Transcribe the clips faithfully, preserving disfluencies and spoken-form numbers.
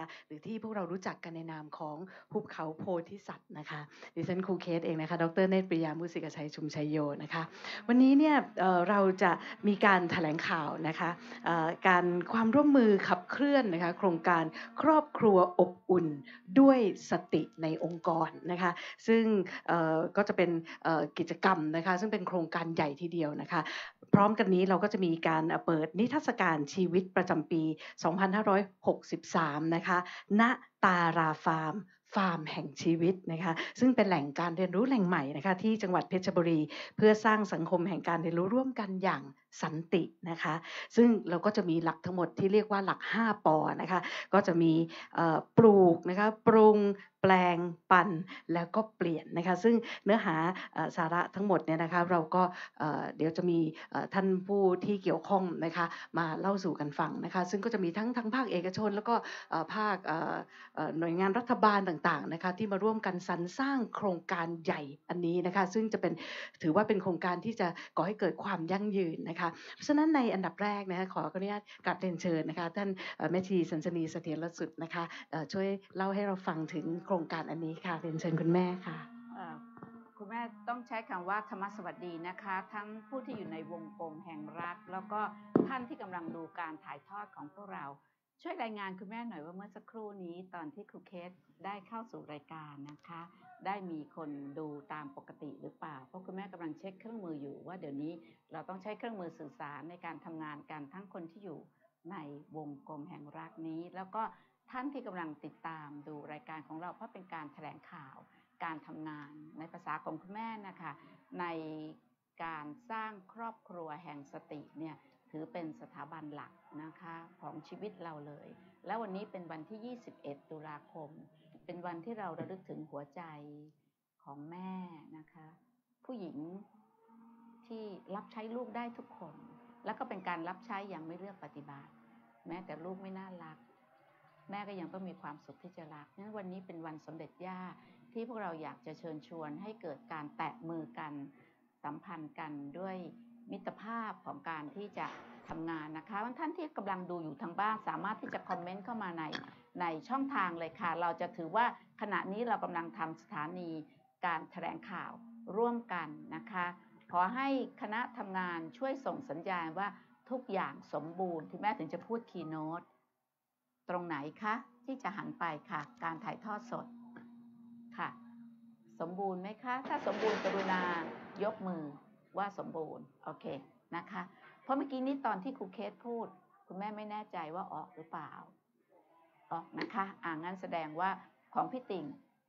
นะคะหรือที่พวกเรารู้จักกันในนามของหุบเขาโพธิสัตว์นะคะดิฉันครูเคสเองนะคะดรเนตรปริยามุสิกชัยชุมชัยโยนะคะวันนี้เนี่ยเอ่อเราจะมีการแถลงข่าวนะคะเอ่อการความร่วมมือขับเคลื่อนนะคะโครงการครอบครัวอบอุ่นด้วยสติในองค์กรนะคะซึ่งเอ่อก็จะเป็นเอ่อกิจกรรมนะคะซึ่งเป็นโครงการใหญ่ทีเดียวนะคะพร้อมกันนี้เราก็จะมีการเปิดนิทรรศการชีวิตประจำปีสองพันห้าร้อยหกสิบสามนะคะณตาราฟาร์มฟาร์มแห่งชีวิตนะคะซึ่งเป็นแหล่งการเรียนรู้แหล่งใหม่นะคะที่จังหวัดเพชรบุรีเพื่อสร้างสังคมแห่งการเรียนรู้ร่วมกันอย่างสันตินะคะซึ่งเราก็จะมีหลักทั้งหมดที่เรียกว่าหลักห้าปอนะคะก็จะมีปลูกนะคะปรุงแปลงปั่นแล้วก็เปลี่ยนนะคะซึ่งเนื้อหาสาระทั้งหมดเนี่ยนะคะเราก็เดี๋ยวจะมีท่านผู้ที่เกี่ยวข้องนะคะมาเล่าสู่กันฟังนะคะซึ่งก็จะมีทั้งทั้งภาคเอกชนแล้วก็ภาคหน่วยงานรัฐบาลต่างๆนะคะที่มาร่วมกันสรรสร้างโครงการใหญ่อันนี้นะคะซึ่งจะเป็นถือว่าเป็นโครงการที่จะก่อให้เกิดความยั่งยืนนะคะเพราะฉะนั้นในอันดับแรกนะคะขออนุญาตกราบเรียนเชิญนะคะท่านแม่ชีสันสนีเสถียรสุดนะคะช่วยเล่าให้เราฟังถึงโครงการอันนี้ค่ะเรียนเชิญคุณแม่ค่ะคุณแม่ต้องใช้คำว่าธรรมสวัสดีนะคะทั้งผู้ที่อยู่ในวงกลมแห่งรักแล้วก็ท่านที่กำลังดูการถ่ายทอดของพวกเราช่วยรายงานคุณแม่หน่อยว่าเมื่อสักครู่นี้ตอนที่ครูเคสได้เข้าสู่รายการนะคะได้มีคนดูตามปกติหรือเปล่าเพราะคุณแม่กำลังเช็คเครื่องมืออยู่ว่าเดี๋ยวนี้เราต้องใช้เครื่องมือสื่อสารในการทำงานกันทั้งคนที่อยู่ในวงกลมแห่งรักนี้แล้วก็ท่านที่กำลังติดตามดูรายการของเราเพราะเป็นการแถลงข่าวการทำงานในภาษาของคุณแม่นะคะในการสร้างครอบครัวแห่งสติเนี่ยถือเป็นสถาบันหลักนะคะของชีวิตเราเลยและวันนี้เป็นวันที่ยี่สิบเอ็ดตุลาคมเป็นวันที่เราระลึกถึงหัวใจของแม่นะคะผู้หญิงที่รับใช้ลูกได้ทุกคนแล้วก็เป็นการรับใช้อย่างไม่เลือกปฏิบัติแม้แต่ลูกไม่น่ารักแม่ก็ยังต้องมีความสุขที่จะรักนั้นวันนี้เป็นวันสมเด็จย่าที่พวกเราอยากจะเชิญชวนให้เกิดการแตะมือกันสัมพันธ์กันด้วยมิตรภาพของการที่จะทำงานนะคะท่านที่กำลังดูอยู่ทางบ้านสามารถที่จะคอมเมนต์เข้ามาในในช่องทางเลยค่ะเราจะถือว่าขณะนี้เรากำลังทำสถานีการแถลงข่าวร่วมกันนะคะขอให้คณะทำงานช่วยส่งสัญญาณว่าทุกอย่างสมบูรณ์ที่แม่ถึงจะพูดคีย์โน้ตตรงไหนคะที่จะหันไปค่ะการถ่ายทอดสดค่ะสมบูรณ์ไหมคะถ้าสมบูรณ์กรุณายกมือว่าสมบูรณ์โอเคนะคะเพราะเมื่อกี้นี้ตอนที่ครูเคสพูดคุณแม่ไม่แน่ใจว่าออกหรือเปล่าออกนะคะอ่างั้นแสดงว่าของพี่ติ่ง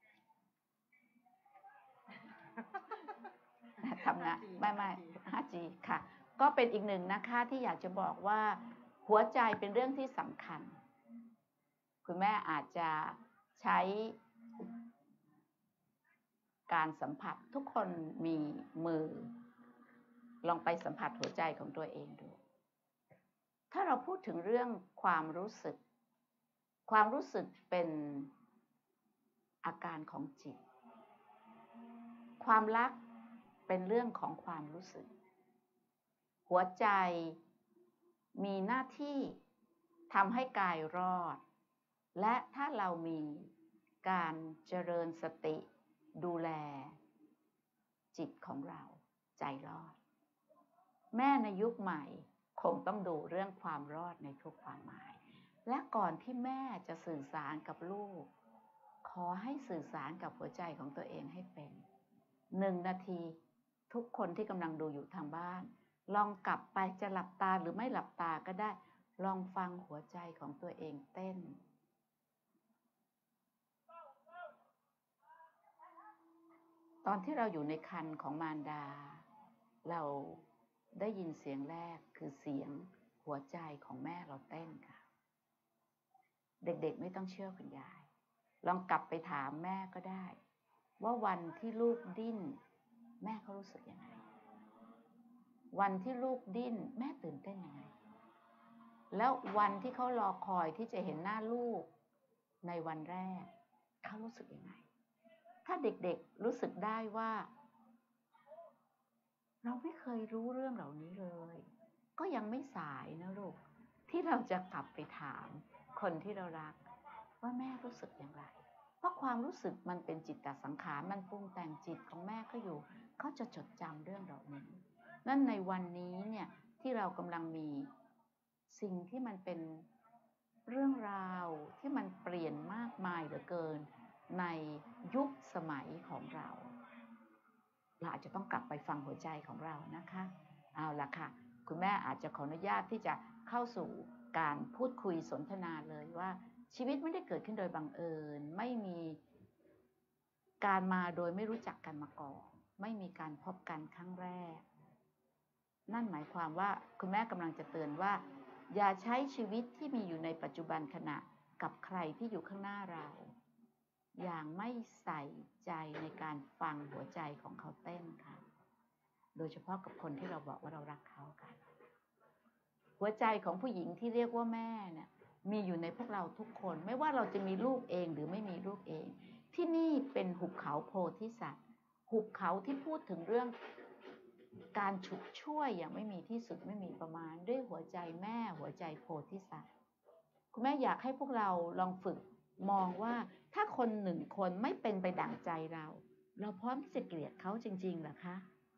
ทำงานไม่ไม่ ห้าจี ค่ะก็เป็นอีกหนึ่งนะคะที่อยากจะบอกว่าหัวใจเป็นเรื่องที่สำคัญคุณแม่อาจจะใช้การสัมผัสทุกคนมีมือลองไปสัมผัสหัวใจของตัวเองดูถ้าเราพูดถึงเรื่องความรู้สึกความรู้สึกเป็นอาการของจิตความรักเป็นเรื่องของความรู้สึกหัวใจมีหน้าที่ทำให้กายรอดและถ้าเรามีการเจริญสติดูแลจิตของเราใจรอดแม่ในยุคใหม่คงต้องดูเรื่องความรอดในทุกความหมายและก่อนที่แม่จะสื่อสารกับลูกขอให้สื่อสารกับหัวใจของตัวเองให้เป็นหนึ่งนาทีทุกคนที่กำลังดูอยู่ทางบ้านลองกลับไปจะหลับตาหรือไม่หลับตาก็ได้ลองฟังหัวใจของตัวเองเต้นตอนที่เราอยู่ในครรภ์ของมารดาเราได้ยินเสียงแรกคือเสียงหัวใจของแม่เราเต้นค่ะเด็กๆไม่ต้องเชื่อคุณยายลองกลับไปถามแม่ก็ได้ว่าวันที่ลูกดิ้นแม่เขารู้สึกยังไงวันที่ลูกดิ้นแม่ตื่นเต้นยังไงแล้ววันที่เขารอคอยที่จะเห็นหน้าลูกในวันแรกเขารู้สึกยังไงถ้าเด็กๆรู้สึกได้ว่าเราไม่เคยรู้เรื่องเหล่านี้เลยก็ยังไม่สายนะลูกที่เราจะกลับไปถามคนที่เรารักว่าแม่รู้สึกอย่างไรเพราะความรู้สึกมันเป็นจิตตสังขารมันปรุงแต่งจิตของแม่ก็อยู่เขาจะจดจำเรื่องเหล่านี้นั่นในวันนี้เนี่ยที่เรากำลังมีสิ่งที่มันเป็นเรื่องราวที่มันเปลี่ยนมากมายเหลือเกินในยุคสมัยของเราเราอาจจะต้องกลับไปฟังหัวใจของเรานะคะเอาล่ะค่ะคุณแม่อาจจะขออนุญาตที่จะเข้าสู่การพูดคุยสนทนาเลยว่าชีวิตไม่ได้เกิดขึ้นโดยบังเอิญไม่มีการมาโดยไม่รู้จักกันมาก่อนไม่มีการพบกันครั้งแรกนั่นหมายความว่าคุณแม่กำลังจะเตือนว่าอย่าใช้ชีวิตที่มีอยู่ในปัจจุบันขณะกับใครที่อยู่ข้างหน้าเราอย่างไม่ใส่ใจในการฟังหัวใจของเขาเต้นค่ะโดยเฉพาะกับคนที่เราบอกว่าเรารักเขาค่ะหัวใจของผู้หญิงที่เรียกว่าแม่เนี่ยมีอยู่ในพวกเราทุกคนไม่ว่าเราจะมีลูกเองหรือไม่มีลูกเองที่นี่เป็นหุบเขาโพธิสัตว์หุบเขาที่พูดถึงเรื่องการฉุดช่วยอย่างไม่มีที่สุดไม่มีประมาณด้วยหัวใจแม่หัวใจโพธิสัตว์คุณแม่อยากให้พวกเราลองฝึกมองว่าถ้าคนหนึ่งคนไม่เป็นไปดั่งใจเราเราพร้อมที่จะเกลียดเขาจริงๆเหรอคะ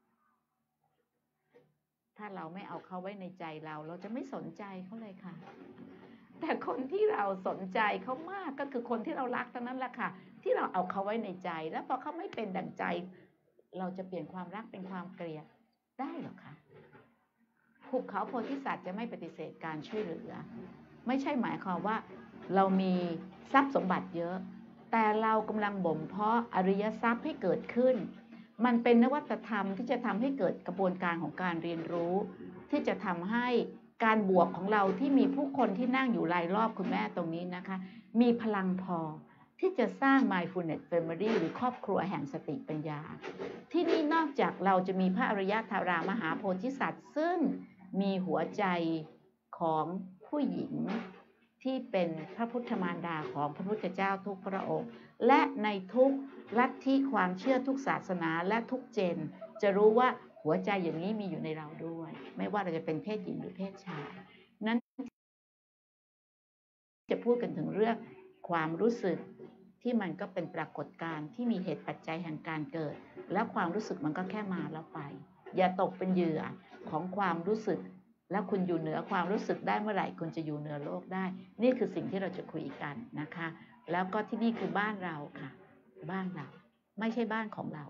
ถ้าเราไม่เอาเขาไว้ในใจเราเราจะไม่สนใจเขาเลยค่ะแต่คนที่เราสนใจเขามากก็คือคนที่เรารักเท่านั้นแหละค่ะที่เราเอาเขาไว้ในใจแล้วพอเขาไม่เป็นดั่งใจเราจะเปลี่ยนความรักเป็นความเกลียดได้หรอคะหุบเขาโพธิสัตว์จะไม่ปฏิเสธการช่วยเหลือไม่ใช่หมายความว่าเรามีทรัพย์สมบัติเยอะแต่เรากำลังบ่มเพาะอริยทรัพย์ให้เกิดขึ้นมันเป็นนวัตธรรมที่จะทำให้เกิดกระบวนการของการเรียนรู้ที่จะทำให้การบวกของเราที่มีผู้คนที่นั่งอยู่รายรอบคุณแม่ตรงนี้นะคะมีพลังพอที่จะสร้าง Mindfulness Family หรือครอบครัวแห่งสติปัญญาที่นี่นอกจากเราจะมีพระอริยธารามหาโพธิสัตว์ซึ่งมีหัวใจของผู้หญิงที่เป็นพระพุทธมารดาของพระพุทธเจ้าทุกพระองค์และในทุกลัทธิความเชื่อทุกศาสนาและทุกเจนจะรู้ว่าหัวใจอย่างนี้มีอยู่ในเราด้วยไม่ว่าเราจะเป็นเพศหญิงหรือเพศชายนั้นจะพูดกันถึงเรื่องความรู้สึกที่มันก็เป็นปรากฏการณ์ที่มีเหตุปัจจัยแห่งการเกิดแล้วความรู้สึกมันก็แค่มาแล้วไปอย่าตกเป็นเหยื่อของความรู้สึกแล้วคุณอยู่เหนือความรู้สึกได้เมื่อไหร่คุณจะอยู่เหนือโลกได้นี่คือสิ่งที่เราจะคุยกันนะคะแล้วก็ที่นี่คือบ้านเราค่ะบ้านเราไม่ใช่บ้านของเรา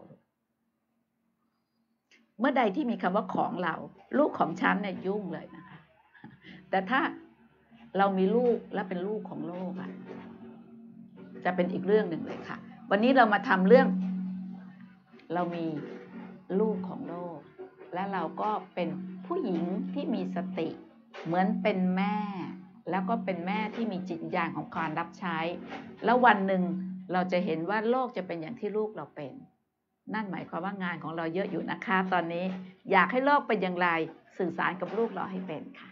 เมื่อใดที่มีคำว่าของเราลูกของฉันเนี่ยยุ่งเลยนะคะแต่ถ้าเรามีลูกและเป็นลูกของโลกอ่ะจะเป็นอีกเรื่องหนึ่งเลยค่ะวันนี้เรามาทำเรื่องเรามีลูกของโลกและเราก็เป็นผู้หญิงที่มีสติเหมือนเป็นแม่แล้วก็เป็นแม่ที่มีจิตญาณของการรับใช้แล้ววันหนึ่งเราจะเห็นว่าโลกจะเป็นอย่างที่ลูกเราเป็นนั่นหมายความว่างานของเราเยอะอยู่นะคะตอนนี้อยากให้โลกเป็นอย่างไรสื่อสารกับลูกเราให้เป็นค่ะ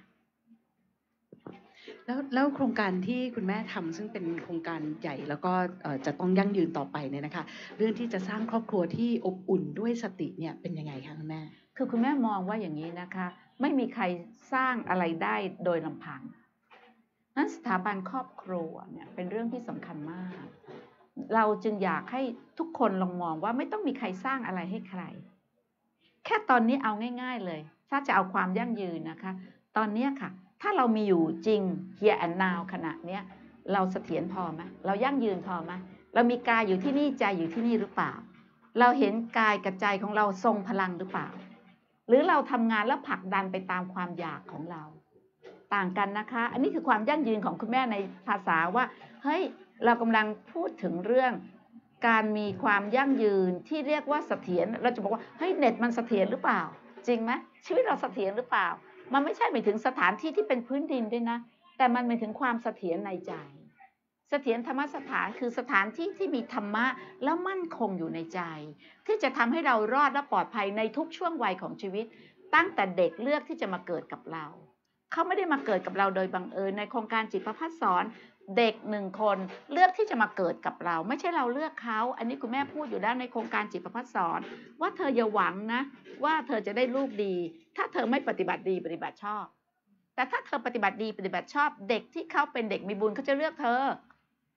แล้วแล้วโครงการที่คุณแม่ทำซึ่งเป็นโครงการใหญ่แล้วก็จะต้องยั่งยืนต่อไปเนี่ยนะคะเรื่องที่จะสร้างครอบครัวที่อบอุ่นด้วยสติเนี่ยเป็นยังไงคะคุณแม่คือคุณแม่มองว่าอย่างนี้นะคะไม่มีใครสร้างอะไรได้โดยลำพังนั้นสถาบันครอบครัวเนี่ยเป็นเรื่องที่สำคัญมากเราจึงอยากให้ทุกคนลองมองว่าไม่ต้องมีใครสร้างอะไรให้ใครแค่ตอนนี้เอาง่ายๆเลยถ้าจะเอาความยั่งยืนนะคะตอนนี้ค่ะถ้าเรามีอยู่จริง here and now ขณะนี้เราเสถียรพอไหมเรายั่งยืนพอไหมเรามีกายอยู่ที่นี่ใจอยู่ที่นี่หรือเปล่าเราเห็นกายกับใจของเราทรงพลังหรือเปล่าหรือเราทำงานแล้วผลักดันไปตามความอยากของเราต่างกันนะคะอันนี้คือความยั่งยืนของคุณแม่ในภาษาว่าเฮ้ยเรากำลังพูดถึงเรื่องการมีความยั่งยืนที่เรียกว่าเสถียรเราจะบอกว่าเฮ้ยเน็ตมันเสถียรหรือเปล่าจริงไหมชีวิตเราเสถียรหรือเปล่ามันไม่ใช่หมายถึงสถานที่ที่เป็นพื้นดินด้วยนะแต่มันหมายถึงความเสถียรในใจเสถียรธรรมสถานคือสถานที่ที่มีธรรมะแล้วมั่นคงอยู่ในใจที่จะทำให้เรารอดและปลอดภัยในทุกช่วงวัยของชีวิตตั้งแต่เด็กเลือกที่จะมาเกิดกับเราเขาไม่ได้มาเกิดกับเราโดยบังเอิญในโครงการจิตประภัสสอนเด็กหนึ่งคนเลือกที่จะมาเกิดกับเราไม่ใช่เราเลือกเขาอันนี้คุณแม่พูดอยู่แล้วในโครงการจิตประภัสสอนว่าเธออย่าหวังนะว่าเธอจะได้ลูกดีถ้าเธอไม่ปฏิบัติดีปฏิบัติชอบแต่ถ้าเธอปฏิบัติดีปฏิบัติชอบเด็กที่เขาเป็นเด็กมีบุญเขาจะเลือกเธอ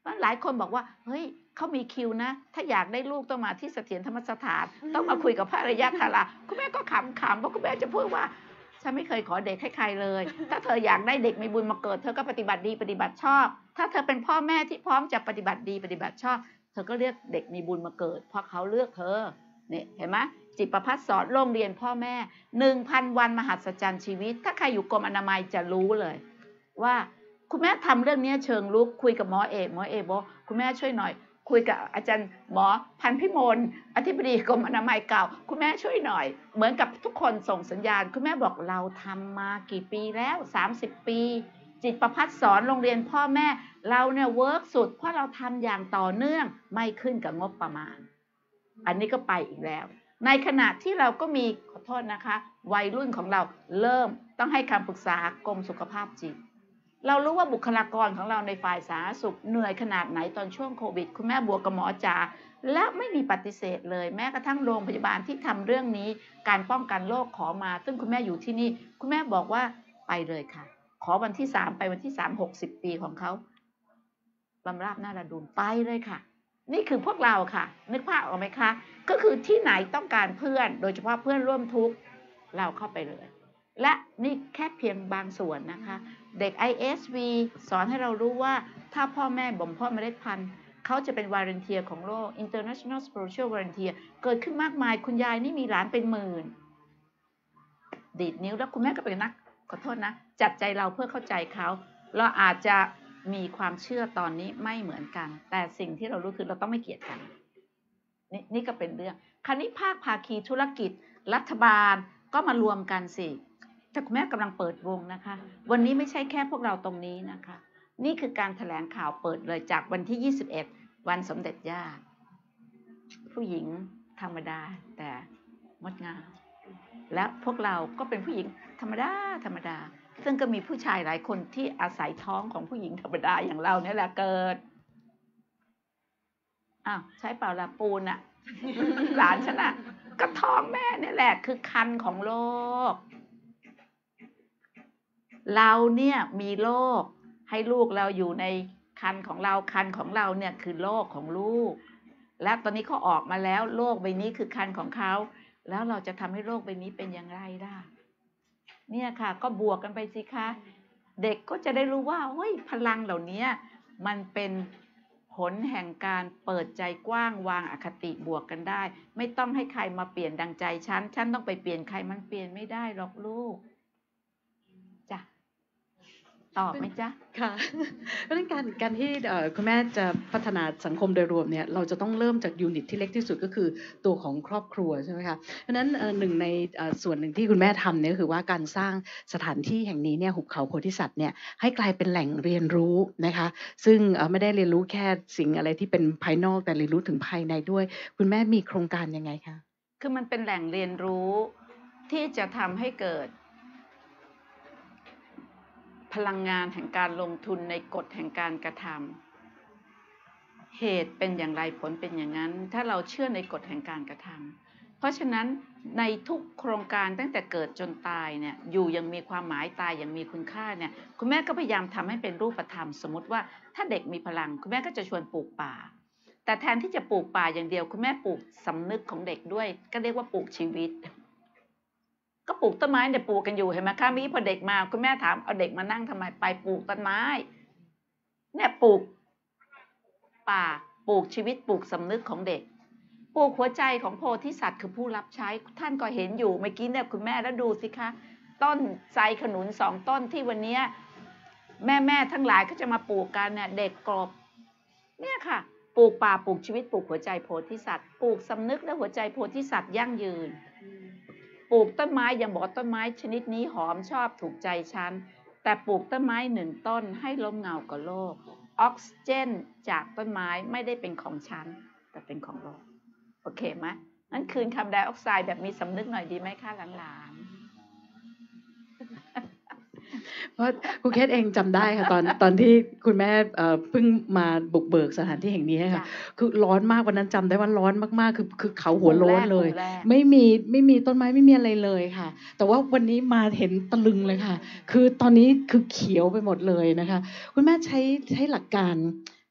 เพราะหลายคนบอกว่าเฮ้ยเขามีคิวนะถ้าอยากได้ลูกต้องมาที่เสถียรธรรมสถานต้องมาคุยกับพระอริยธาราคุณแม่ก็ขำๆเพราะคุณแม่จะพูดว่าฉันไม่เคยขอเด็กให้ใครเลยถ้าเธออยากได้เด็กมีบุญมาเกิดเธอก็ปฏิบัติดีปฏิบัติชอบถ้าเธอเป็นพ่อแม่ที่พร้อมจะปฏิบัติดีปฏิบัติชอบเธอก็เรียกเด็กมีบุญมาเกิดเพราะเขาเลือกเธอเนี่ยเห็นไหมจิตประภัสสอนโรงเรียนพ่อแม่ หนึ่งพัน วันมหัศจรรย์ชีวิตถ้าใครอยู่กรมอนามัยจะรู้เลยว่าคุณแม่ทำเรื่องนี้เชิงลุกคุยกับหมอเอกหมอเอกบอกคุณแม่ช่วยหน่อยคุยกับอาจารย์หมอพันพิมลอธิบดีกรมอนามัยเก่าคุณแม่ช่วยหน่อยเหมือนกับทุกคนส่งสัญญาณคุณแม่บอกเราทำมากี่ปีแล้วสามสิบปีจิตประภัสสอนโรงเรียนพ่อแม่เราเนี่ยเวิร์กสุดเพราะเราทำอย่างต่อเนื่องไม่ขึ้นกับงบประมาณอันนี้ก็ไปอีกแล้วในขณะที่เราก็มีขอโทษนะคะวัยรุ่นของเราเริ่มต้องให้คำปรึกษากรมสุขภาพจิตเรารู้ว่าบุคลากรของเราในฝ่ายสาธารณสุขเหนื่อยขนาดไหนตอนช่วงโควิดคุณแม่บวกกับหมอจ๋าและไม่มีปฏิเสธเลยแม้กระทั่งโรงพยาบาลที่ทำเรื่องนี้การป้องกันโรคขอมาซึ่งคุณแม่อยู่ที่นี่คุณแม่บอกว่าไปเลยค่ะขอวันที่สามไปวันที่สามหกสิบปีของเขาบำราบหน้าระดูนไปเลยค่ะนี่คือพวกเราค่ะนึกภาพออกไหมคะก็คือที่ไหนต้องการเพื่อนโดยเฉพาะเพื่อนร่วมทุกข์เราเข้าไปเลยและนี่แค่เพียงบางส่วนนะคะเด็ก ไอ เอส วี สอนให้เรารู้ว่าถ้าพ่อแม่บ่มเพาะเมล็ดพันธุ์เขาจะเป็นวาเลนเทียของโลก International Spiritual Volunteer เกิดขึ้นมากมายคุณยายนี่มีหลานเป็นหมื่นดีดนิ้วแล้วคุณแม่ก็เป็นนักขอโทษนะจัดใจเราเพื่อเข้าใจเขาเราอาจจะมีความเชื่อตอนนี้ไม่เหมือนกันแต่สิ่งที่เรารู้คือเราต้องไม่เกลียดกันนี่นี่ก็เป็นเรื่องคราวนี้ภาคภาคีธุรกิจรัฐบาลก็มารวมกันสิแต่คุณแม่กำลังเปิดวงนะคะวันนี้ไม่ใช่แค่พวกเราตรงนี้นะคะนี่คือการแถลงข่าวเปิดเลยจากวันที่ยี่สิบเอ็ดวันสมเด็จย่าผู้หญิงธรรมดาแต่งดงามและพวกเราก็เป็นผู้หญิงธรรมดาธรรมดาซึ่งก็มีผู้ชายหลายคนที่อาศัยท้องของผู้หญิงธรรมดาอย่างเราเนี่ยแหละเกิดอ้าวใช้เปล่าละปูนอะหลานฉันอะก็ท้องแม่นี่แหละคือคันของโลกเราเนี่ยมีโลกให้ลูกเราอยู่ในคันของเราคันของเราเนี่ยคือโลกของลูกและตอนนี้เขาออกมาแล้วโลกใบนี้คือคันของเขาแล้วเราจะทำให้โลกใบนี้เป็นอย่างไรได้เนี่ยค่ะก็บวกกันไปสิคะเด็กก็จะได้รู้ว่าเฮ้ยพลังเหล่านี้มันเป็นผลแห่งการเปิดใจกว้างวางอคติบวกกันได้ไม่ต้องให้ใครมาเปลี่ยนดังใจฉันฉันต้องไปเปลี่ยนใครมันเปลี่ยนไม่ได้หรอกลูกจ้ะตอบไหมจ๊ะค่ะเพราะฉะนั้นการการที่คุณแม่จะพัฒนาสังคมโดยรวมเนี่ยเราจะต้องเริ่มจากยูนิตที่เล็กที่สุดก็คือตัวของครอบครัวใช่ไหมคะเพราะฉะนั้นหนึ่งในส่วนหนึ่งที่คุณแม่ทำเนี่ยก็คือว่าการสร้างสถานที่แห่งนี้เนี่ยหุบเขาโพธิสัตว์เนี่ยให้กลายเป็นแหล่งเรียนรู้นะคะซึ่งไม่ได้เรียนรู้แค่สิ่งอะไรที่เป็นภายนอกแต่เรียนรู้ถึงภายในด้วยคุณแม่มีโครงการยังไงคะคือมันเป็นแหล่งเรียนรู้ที่จะทำให้เกิดพลังงานแห่งการลงทุนในกฎแห่งการกระทำเหตุเป็นอย่างไรผลเป็นอย่างนั้นถ้าเราเชื่อในกฎแห่งการกระทำเพราะฉะนั้นในทุกโครงการตั้งแต่เกิดจนตายเนี่ยอยู่ยังมีความหมายตายอย่างมีคุณค่าเนี่ยคุณแม่ก็พยายามทำให้เป็นรูปธรรมสมมติว่าถ้าเด็กมีพลังคุณแม่ก็จะชวนปลูกป่าแต่แทนที่จะปลูกป่าอย่างเดียวคุณแม่ปลูกสำนึกของเด็กด้วยก็เรียกว่าปลูกชีวิตก็ปลูกต้นไม้เนี่ยปลูกกันอยู่เห็นไหมคะมีพอเด็กมาคุณแม่ถามเอาเด็กมานั่งทำไมไปปลูกต้นไม้เนี่ยปลูกป่าปลูกชีวิตปลูกสำนึกของเด็กปลูกหัวใจของโพธิสัตว์คือผู้รับใช้ท่านก็เห็นอยู่เมื่อกี้เนี่ยคุณแม่แล้วดูสิคะต้นไทรขนุนสองต้นที่วันนี้แม่แม่ทั้งหลายก็จะมาปลูกกันเนี่ยเด็กกรบเนี่ยค่ะปลูกป่าปลูกชีวิตปลูกหัวใจโพธิสัตว์ปลูกสำนึกและหัวใจโพธิสัตว์ยั่งยืนปลูกต้นไม้ยังบอกต้นไม้ชนิดนี้หอมชอบถูกใจฉันแต่ปลูกต้นไม้หนึ่งต้นให้ล้มเงากับโลกออกซิเจนจากต้นไม้ไม่ได้เป็นของฉันแต่เป็นของโลกโอเคไหมงั้นคืนคาร์บอนไดออกไซด์แบบมีสำนึกหน่อยดีไหมคะหลานเพราะครูเคสเองจำได้ค่ะตอนตอนที่คุณแม่เพิ่งมาบุกเบิกสถานที่แห่งนี้ค่ะคือร้อนมากวันนั้นจำได้ว่าร้อนมากๆคือคือเขาหัวโล้นเลยไม่มีไม่มีต้นไม้ไม่มีอะไรเลยค่ะแต่ว่าวันนี้มาเห็นตะลึงเลยค่ะคือตอนนี้คือเขียวไปหมดเลยนะคะคุณแม่ใช้ใช้หลักการ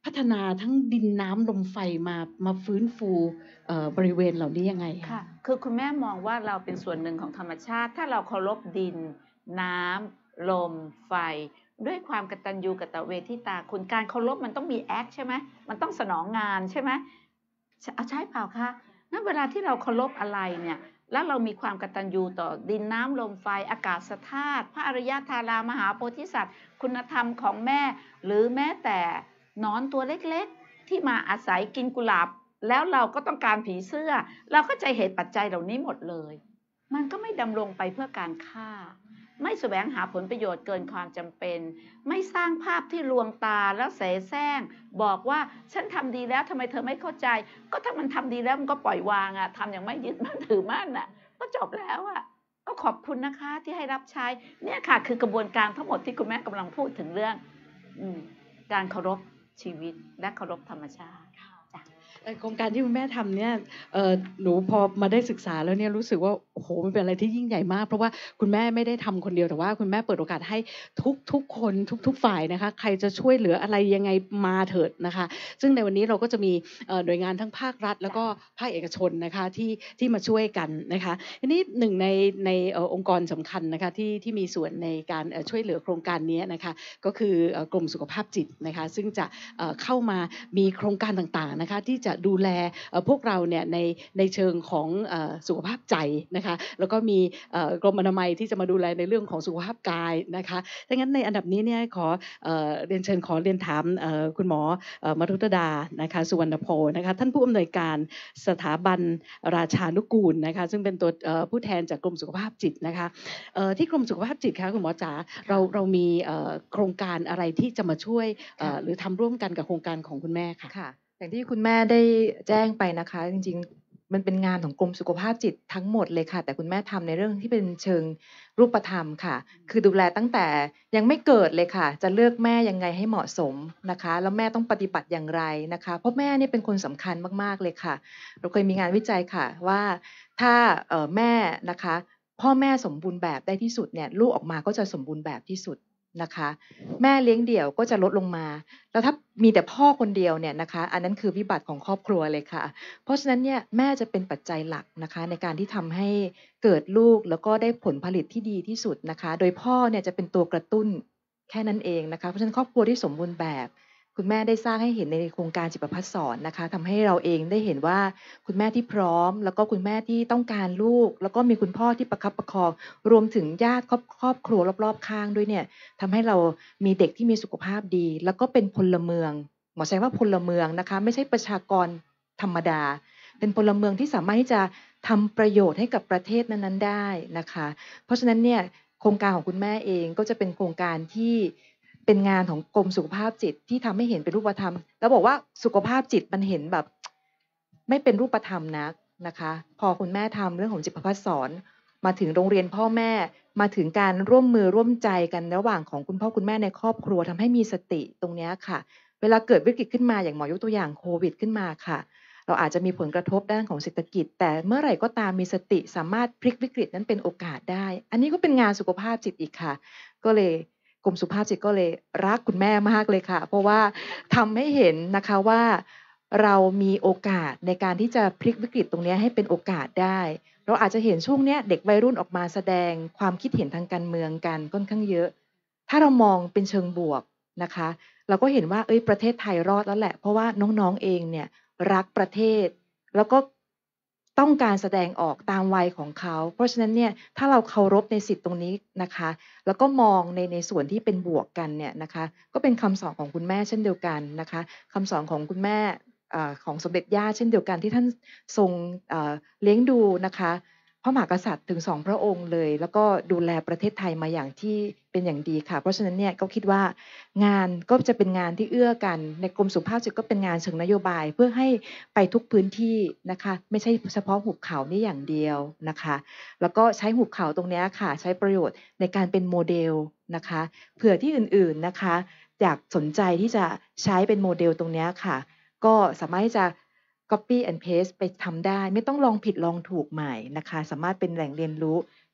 พัฒนาทั้งดินน้ำลมไฟมามาฟื้นฟูเอ่อบริเวณเหล่านี้ยังไงคะค่ะ คือคุณแม่มองว่าเราเป็นส่วนหนึ่งของธรรมชาติ ถ้าเราเคารพดิน น้ำลมไฟ ด้วยความกตัญญูกตเวทิตาคุณการเคารพมันต้องมีแอคใช่ไหมมันต้องสนองงานใช่ไหมเอาใช่เปล่าคะงั้นเวลาที่เราเคารพอะไรเนี่ยแล้วเรามีความกตัญญูต่อดินน้ำลมไฟอากาศธาตุพระอริยธารามหาโพธิสัตว์คุณธรรมของแม่หรือแม้แต่นอนตัวเล็กๆที่มาอาศัยกินกุหลาบแล้วเราก็ต้องการผีเสื้อเราก็จะเหตุปัจจัยเหล่านี้หมดเลยมันก็ไม่ดำรงไปเพื่อการฆ่าไม่แสวงหาผลประโยชน์เกินความจำเป็นไม่สร้างภาพที่ลวงตาแล้วเสแสร้งบอกว่าฉันทำดีแล้วทำไมเธอไม่เข้าใจก็ถ้ามันทำดีแล้วมันก็ปล่อยวางอะทำอย่างไม่ยึดมั่นถือมั่นอะก็จบแล้วอะก็ขอบคุณนะคะที่ให้รับใช้เนี่ยค่ะคือกระบวนการทั้งหมดที่คุณแม่กำลังพูดถึงเรื่องอืมการเคารพชีวิตและเคารพธรรมชาติโครงการที่คุณแม่ทำเนี่ยเอ่อหนูพอมาได้ศึกษาแล้วเนี่ยรู้สึกว่าโอ้โหมันเป็นอะไรที่ยิ่งใหญ่มากเพราะว่าคุณแม่ไม่ได้ทำคนเดียวแต่ว่าคุณแม่เปิดโอกาสให้ทุกทุกคนทุกๆฝ่ายนะคะใครจะช่วยเหลืออะไรยังไงมาเถิดนะคะซึ่งในวันนี้เราก็จะมีเอ่อหน่วยงานทั้งภาครัฐแล้วก็ภาคเอกชนนะคะที่ที่มาช่วยกันนะคะทีนี้หนึ่งในในเอ่อองค์กรสำคัญนะคะที่ที่มีส่วนในการเอ่อช่วยเหลือโครงการนี้นะคะก็คือเอ่อกรมสุขภาพจิตนะคะซึ่งจะเอ่อเข้ามามีโครงการต่างๆนะคะที่จะดูแลเอ่อพวกเราเนี่ยในในเชิงของเอ่อสุขภาพใจนะคะแล้วก็มีเอ่อกรมอนามัยที่จะมาดูแลในเรื่องของสุขภาพกายนะคะดังนั้นในอันดับนี้เนี่ยขอเอ่อเรียนเชิญขอเรียนถามเอ่อคุณหมอเอ่อมรุตดานะคะสุวรรณโพนะคะท่านผู้อำนวยการสถาบันราชานุกูลนะคะซึ่งเป็นตัวเอ่อผู้แทนจากกรมสุขภาพจิตนะคะเอ่อที่กรมสุขภาพจิตคะคุณหมอจ๋าเราเรามีเอ่อโครงการอะไรที่จะมาช่วยเอ่อหรือทำร่วมกันกับโครงการของคุณแม่ค่ะค่ะอย่างที่คุณแม่ได้แจ้งไปนะคะจริงๆมันเป็นงานของกรมสุขภาพจิตทั้งหมดเลยค่ะแต่คุณแม่ทำในเรื่องที่เป็นเชิงรูปธรรมค่ะคือดูแลตั้งแต่ยังไม่เกิดเลยค่ะจะเลือกแม่ยังไงให้เหมาะสมนะคะแล้วแม่ต้องปฏิบัติอย่างไรนะคะเพราะแม่นี่เป็นคนสำคัญมากๆเลยค่ะเราเคยมีงานวิจัยค่ะว่าถ้าเอ่อแม่นะคะพ่อแม่สมบูรณ์แบบได้ที่สุดเนี่ยลูกออกมาก็จะสมบูรณ์แบบที่สุดนะคะแม่เลี้ยงเดี่ยวก็จะลดลงมาแล้วถ้ามีแต่พ่อคนเดียวเนี่ยนะคะอันนั้นคือวิบัติของครอบครัวเลยค่ะเพราะฉะนั้นเนี่ยแม่จะเป็นปัจจัยหลักนะคะในการที่ทำให้เกิดลูกแล้วก็ได้ผลผลิตที่ดีที่สุดนะคะโดยพ่อเนี่ยจะเป็นตัวกระตุ้นแค่นั้นเองนะคะเพราะฉะนั้นครอบครัวที่สมบูรณ์แบบคุณแม่ได้สร้างให้เห็นในโครงการจิตประภัสสอนนะคะทำให้เราเองได้เห็นว่าคุณแม่ที่พร้อมแล้วก็คุณแม่ที่ต้องการลูกแล้วก็มีคุณพ่อที่ประคับประคองรวมถึงญาติครอบครอบครัวรอบๆข้างด้วยเนี่ยทำให้เรามีเด็กที่มีสุขภาพดีแล้วก็เป็นพลเมืองหมอใช้ว่าพลเมืองนะคะไม่ใช่ประชากรธรรมดาเป็นพลเมืองที่สามารถที่จะทำประโยชน์ให้กับประเทศนั้นๆได้นะคะเพราะฉะนั้นเนี่ยโครงการของคุณแม่เองก็จะเป็นโครงการที่เป็นงานของกรมสุขภาพจิตที่ทำให้เห็นเป็นรูปธรรมแล้วบอกว่าสุขภาพจิตมันเห็นแบบไม่เป็นรูปธรรมนักนะคะพอคุณแม่ทำเรื่องของจิตประภัสสอนมาถึงโรงเรียนพ่อแม่มาถึงการร่วมมือร่วมใจกันระหว่างของคุณพ่อคุณแม่ในครอบครัวทำให้มีสติตรงนี้ค่ะเวลาเกิดวิกฤตขึ้นมาอย่างหมอยกตัวอย่างโควิดขึ้นมาค่ะเราอาจจะมีผลกระทบด้านของเศรษฐกิจแต่เมื่อไหร่ก็ตามมีสติสามารถพลิกวิกฤตนั้นเป็นโอกาสได้อันนี้ก็เป็นงานสุขภาพจิตอีกค่ะก็เลยกรมสุขภาพจิตก็เลยรักคุณแม่มากเลยค่ะเพราะว่าทำให้เห็นนะคะว่าเรามีโอกาสในการที่จะพลิกวิกฤตตรงนี้ให้เป็นโอกาสได้เราอาจจะเห็นช่วงนี้เด็กวัยรุ่นออกมาแสดงความคิดเห็นทางการเมืองกันค่อนข้างเยอะถ้าเรามองเป็นเชิงบวกนะคะเราก็เห็นว่าเอ้ยประเทศไทยรอดแล้วแหละเพราะว่าน้องๆเองเนี่ยรักประเทศแล้วก็ต้องการแสดงออกตามวัยของเขาเพราะฉะนั้นเนี่ยถ้าเราเคารพในสิทธิ์ตรงนี้นะคะแล้วก็มองในในส่วนที่เป็นบวกกันเนี่ยนะคะก็เป็นคำสอนของคุณแม่เช่นเดียวกันนะคะคำสอนของคุณแม่ของสมเด็จย่าเช่นเดียวกันที่ท่านทรงเลี้ยงดูนะคะพระมหากษัตริย์ถึงสองพระองค์เลยแล้วก็ดูแลประเทศไทยมาอย่างที่เป็นอย่างดีค่ะเพราะฉะนั้นเนี่ยก็คิดว่างานก็จะเป็นงานที่เอื้อกันในกรมสุขภาพจิตก็เป็นงานเชิงนโยบายเพื่อให้ไปทุกพื้นที่นะคะไม่ใช่เฉพาะหุบเขานี่อย่างเดียวนะคะแล้วก็ใช้หุบเขาตรงนี้ค่ะใช้ประโยชน์ในการเป็นโมเดลนะคะเผื่อที่อื่นๆนะคะอยากสนใจที่จะใช้เป็นโมเดลตรงนี้ค่ะก็สามารถที่จะcopy and paste ไปทำได้ไม่ต้องลองผิดลองถูกใหม่นะคะสามารถเป็นแหล่งเรียนรู้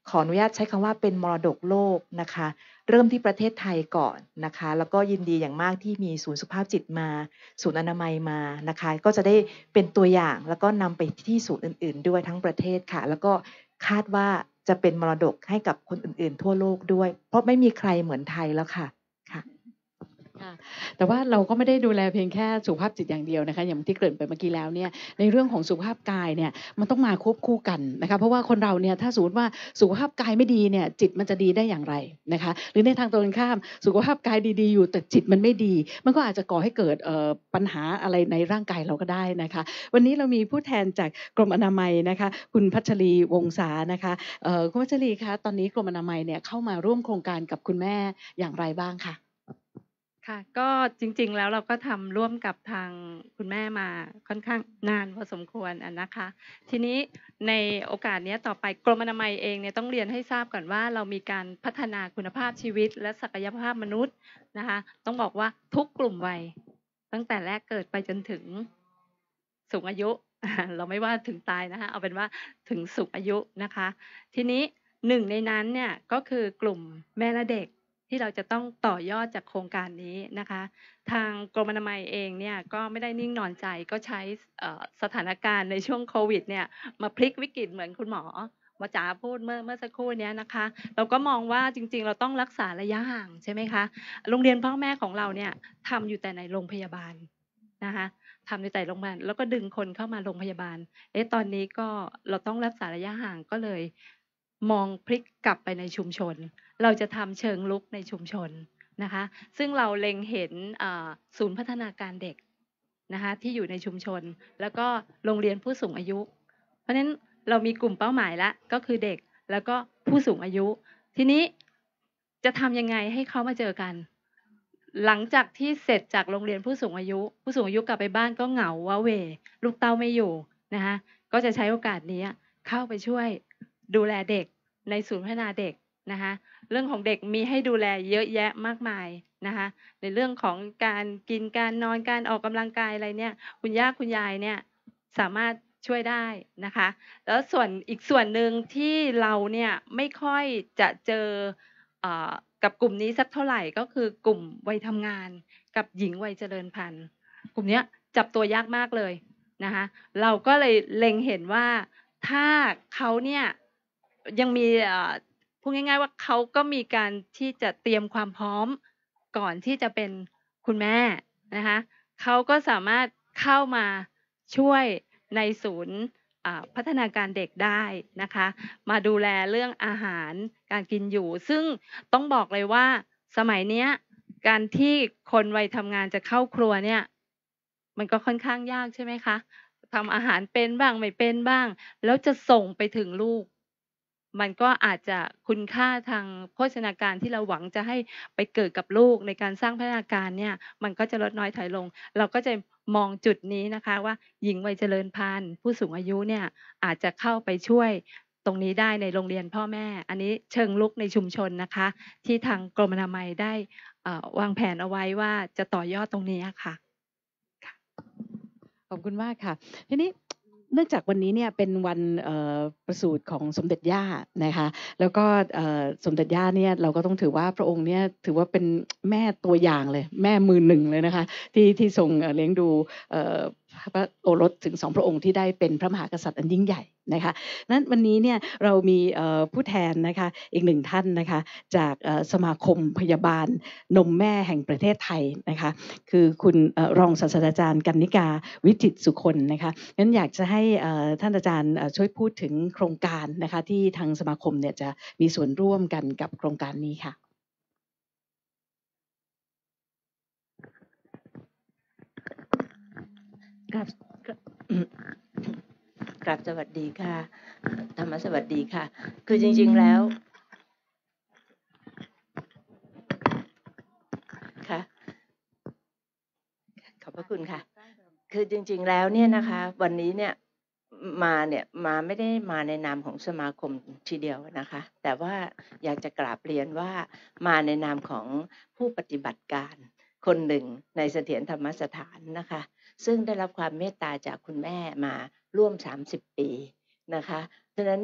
ขออนุญาตใช้คำว่าเป็นมรดกโลกนะคะเริ่มที่ประเทศไทยก่อนนะคะแล้วก็ยินดีอย่างมากที่มีศูนย์สุขภาพจิตมาศูนย์อนามัยมานะคะก็จะได้เป็นตัวอย่างแล้วก็นำไปที่ศูนย์อื่นๆด้วยทั้งประเทศค่ะแล้วก็คาดว่าจะเป็นมรดกให้กับคนอื่นๆทั่วโลกด้วยเพราะไม่มีใครเหมือนไทยแล้วค่ะค่ะค่ะแต่ว่าเราก็ไม่ได้ดูแลเพียงแค่สุขภาพจิตอย่างเดียวนะคะอย่างที่เกริ่นไปเมื่อกี้แล้วเนี่ยในเรื่องของสุขภาพกายเนี่ยมันต้องมาควบคู่กันนะคะเพราะว่าคนเราเนี่ยถ้าสมมติว่าสุขภาพกายไม่ดีเนี่ยจิตมันจะดีได้อย่างไรนะคะหรือในทางตรงกันข้ามสุขภาพกายดีๆอยู่แต่จิตมันไม่ดีมันก็อาจจะก่อให้เกิดเอ่อปัญหาอะไรในร่างกายเราก็ได้นะคะวันนี้เรามีผู้แทนจากกรมอนามัยนะคะคุณพัชรีวงศานะคะเอ่อคุณพัชรีคะตอนนี้กรมอนามัยเนี่ยเข้ามาร่วมโครงการกับคุณแม่อย่างไรบ้างคะค่ะก็จริงๆแล้วเราก็ทำร่วมกับทางคุณแม่มาค่อนข้างนานพอสมควรอะนะคะทีนี้ในโอกาสนี้ต่อไปกรมอนามัยเองเนี่ยต้องเรียนให้ทราบก่อนว่าเรามีการพัฒนาคุณภาพชีวิตและศักยภาพมนุษย์นะคะต้องบอกว่าทุกกลุ่มวัยตั้งแต่แรกเกิดไปจนถึงสูงอายุ เราไม่ว่าถึงตายนะคะเอาเป็นว่าถึงสูงอายุนะคะทีนี้หนึ่งในนั้นเนี่ยก็คือกลุ่มแม่และเด็กที่เราจะต้องต่อยอดจากโครงการนี้นะคะทางกรมอนามัยเองเนี่ยก็ไม่ได้นิ่งนอนใจก็ใช้สถานการณ์ในช่วงโควิดเนี่ยมาพลิกวิกฤตเหมือนคุณหมอวจ๋าพูดเมื่อเมื่อสักครู่นี้นะคะเราก็มองว่าจริงๆเราต้องรักษาระยะห่างใช่ไหมคะโรงเรียนพ่อแม่ของเราเนี่ยทำอยู่แต่ในโรงพยาบาลนะคะทำในแต่โรงพยาบาลแล้วก็ดึงคนเข้ามาโรงพยาบาลเอ๊ะตอนนี้ก็เราต้องรักษาระยะห่างก็เลยมองพลิกกลับไปในชุมชนเราจะทำเชิงลุกในชุมชนนะคะซึ่งเราเล็งเห็นศูนย์พัฒนาการเด็กนะคะที่อยู่ในชุมชนแล้วก็โรงเรียนผู้สูงอายุเพราะฉะนั้นเรามีกลุ่มเป้าหมายละก็คือเด็กแล้วก็ผู้สูงอายุทีนี้จะทำยังไงให้เขามาเจอกันหลังจากที่เสร็จจากโรงเรียนผู้สูงอายุผู้สูงอายุกลับไปบ้านก็เหงาว้าเหวลูกเต้าไม่อยู่นะคะก็จะใช้โอกาสนี้เข้าไปช่วยดูแลเด็กในศูนย์พัฒนาเด็กนะคะเรื่องของเด็กมีให้ดูแลเยอะแยะมากมายนะคะในเรื่องของการกินการนอนการออกกำลังกายอะไรเนี่ยคุณย่าคุณยายเนี่ยสามารถช่วยได้นะคะแล้วส่วนอีกส่วนหนึ่งที่เราเนี่ยไม่ค่อยจะเจอกับกลุ่มนี้สักเท่าไหร่ก็คือกลุ่มวัยทำงานกับหญิงวัยเจริญพันธุ์กลุ่มนี้จับตัวยากมากเลยนะคะเราก็เลยเล็งเห็นว่าถ้าเขาเนี่ยยังมีพูดง่ายๆว่าเขาก็มีการที่จะเตรียมความพร้อมก่อนที่จะเป็นคุณแม่นะคะเขาก็สามารถเข้ามาช่วยในศูนย์พัฒนาการเด็กได้นะคะมาดูแลเรื่องอาหารการกินอยู่ซึ่งต้องบอกเลยว่าสมัยเนี้ยการที่คนวัยทำงานจะเข้าครัวเนี่ยมันก็ค่อนข้างยากใช่ไหมคะทำอาหารเป็นบ้างไม่เป็นบ้างแล้วจะส่งไปถึงลูกมันก็อาจจะคุณค่าทางโภชนาการที่เราหวังจะให้ไปเกิดกับลูกในการสร้างพัฒนาการเนี่ยมันก็จะลดน้อยถอยลงเราก็จะมองจุดนี้นะคะว่าหญิงวัยเจริญพันธุ์ผู้สูงอายุเนี่ยอาจจะเข้าไปช่วยตรงนี้ได้ในโรงเรียนพ่อแม่อันนี้เชิงลุกในชุมชนนะคะที่ทางกรมอนามัยได้วางแผนเอาไว้ว่าจะต่อยอดตรงนี้ค่ะขอบคุณมากค่ะทีนี้เนื่องจากวันนี้เนี่ยเป็นวันประสูติของสมเด็จย่านะคะแล้วก็สมเด็จย่าเนี่ยเราก็ต้องถือว่าพระองค์เนี่ยถือว่าเป็นแม่ตัวอย่างเลยแม่มือหนึ่งเลยนะคะที่ที่ทรงเลี้ยงดูพระโอรสถึงสองพระองค์ที่ได้เป็นพระมหากษัตริย์อันยิ่งใหญ่นะคะนั้นวันนี้เนี่ยเรามีผู้แทนนะคะอีกหนึ่งท่านนะคะจากสมาคมพยาบาลนมแม่แห่งประเทศไทยนะคะคือคุณรองศาสตราจารย์กนิกาวิจิตรสุคนนะคะงั้นอยากจะให้ท่านอาจารย์ช่วยพูดถึงโครงการนะคะที่ทางสมาคมเนี่ยจะมีส่วนร่วมกันกับโครงการนี้ค่ะครับกราบสวัสดีค่ะธรรมสวัสดีค่ะคือจริงๆแล้วค่ะขอบพระคุณค่ะคือจริงๆแล้วเนี่ยนะคะวันนี้เนี่ยมาเนี่ยมาไม่ได้มาในนามของสมาคมทีเดียวนะคะแต่ว่าอยากจะกราบเรียนว่ามาในนามของผู้ปฏิบัติการคนหนึ่งในเสถียรธรรมสถานนะคะซึ่งได้รับความเมตตาจากคุณแม่มาร่วมสามสิบปีนะคะฉะนั้นเนี่ย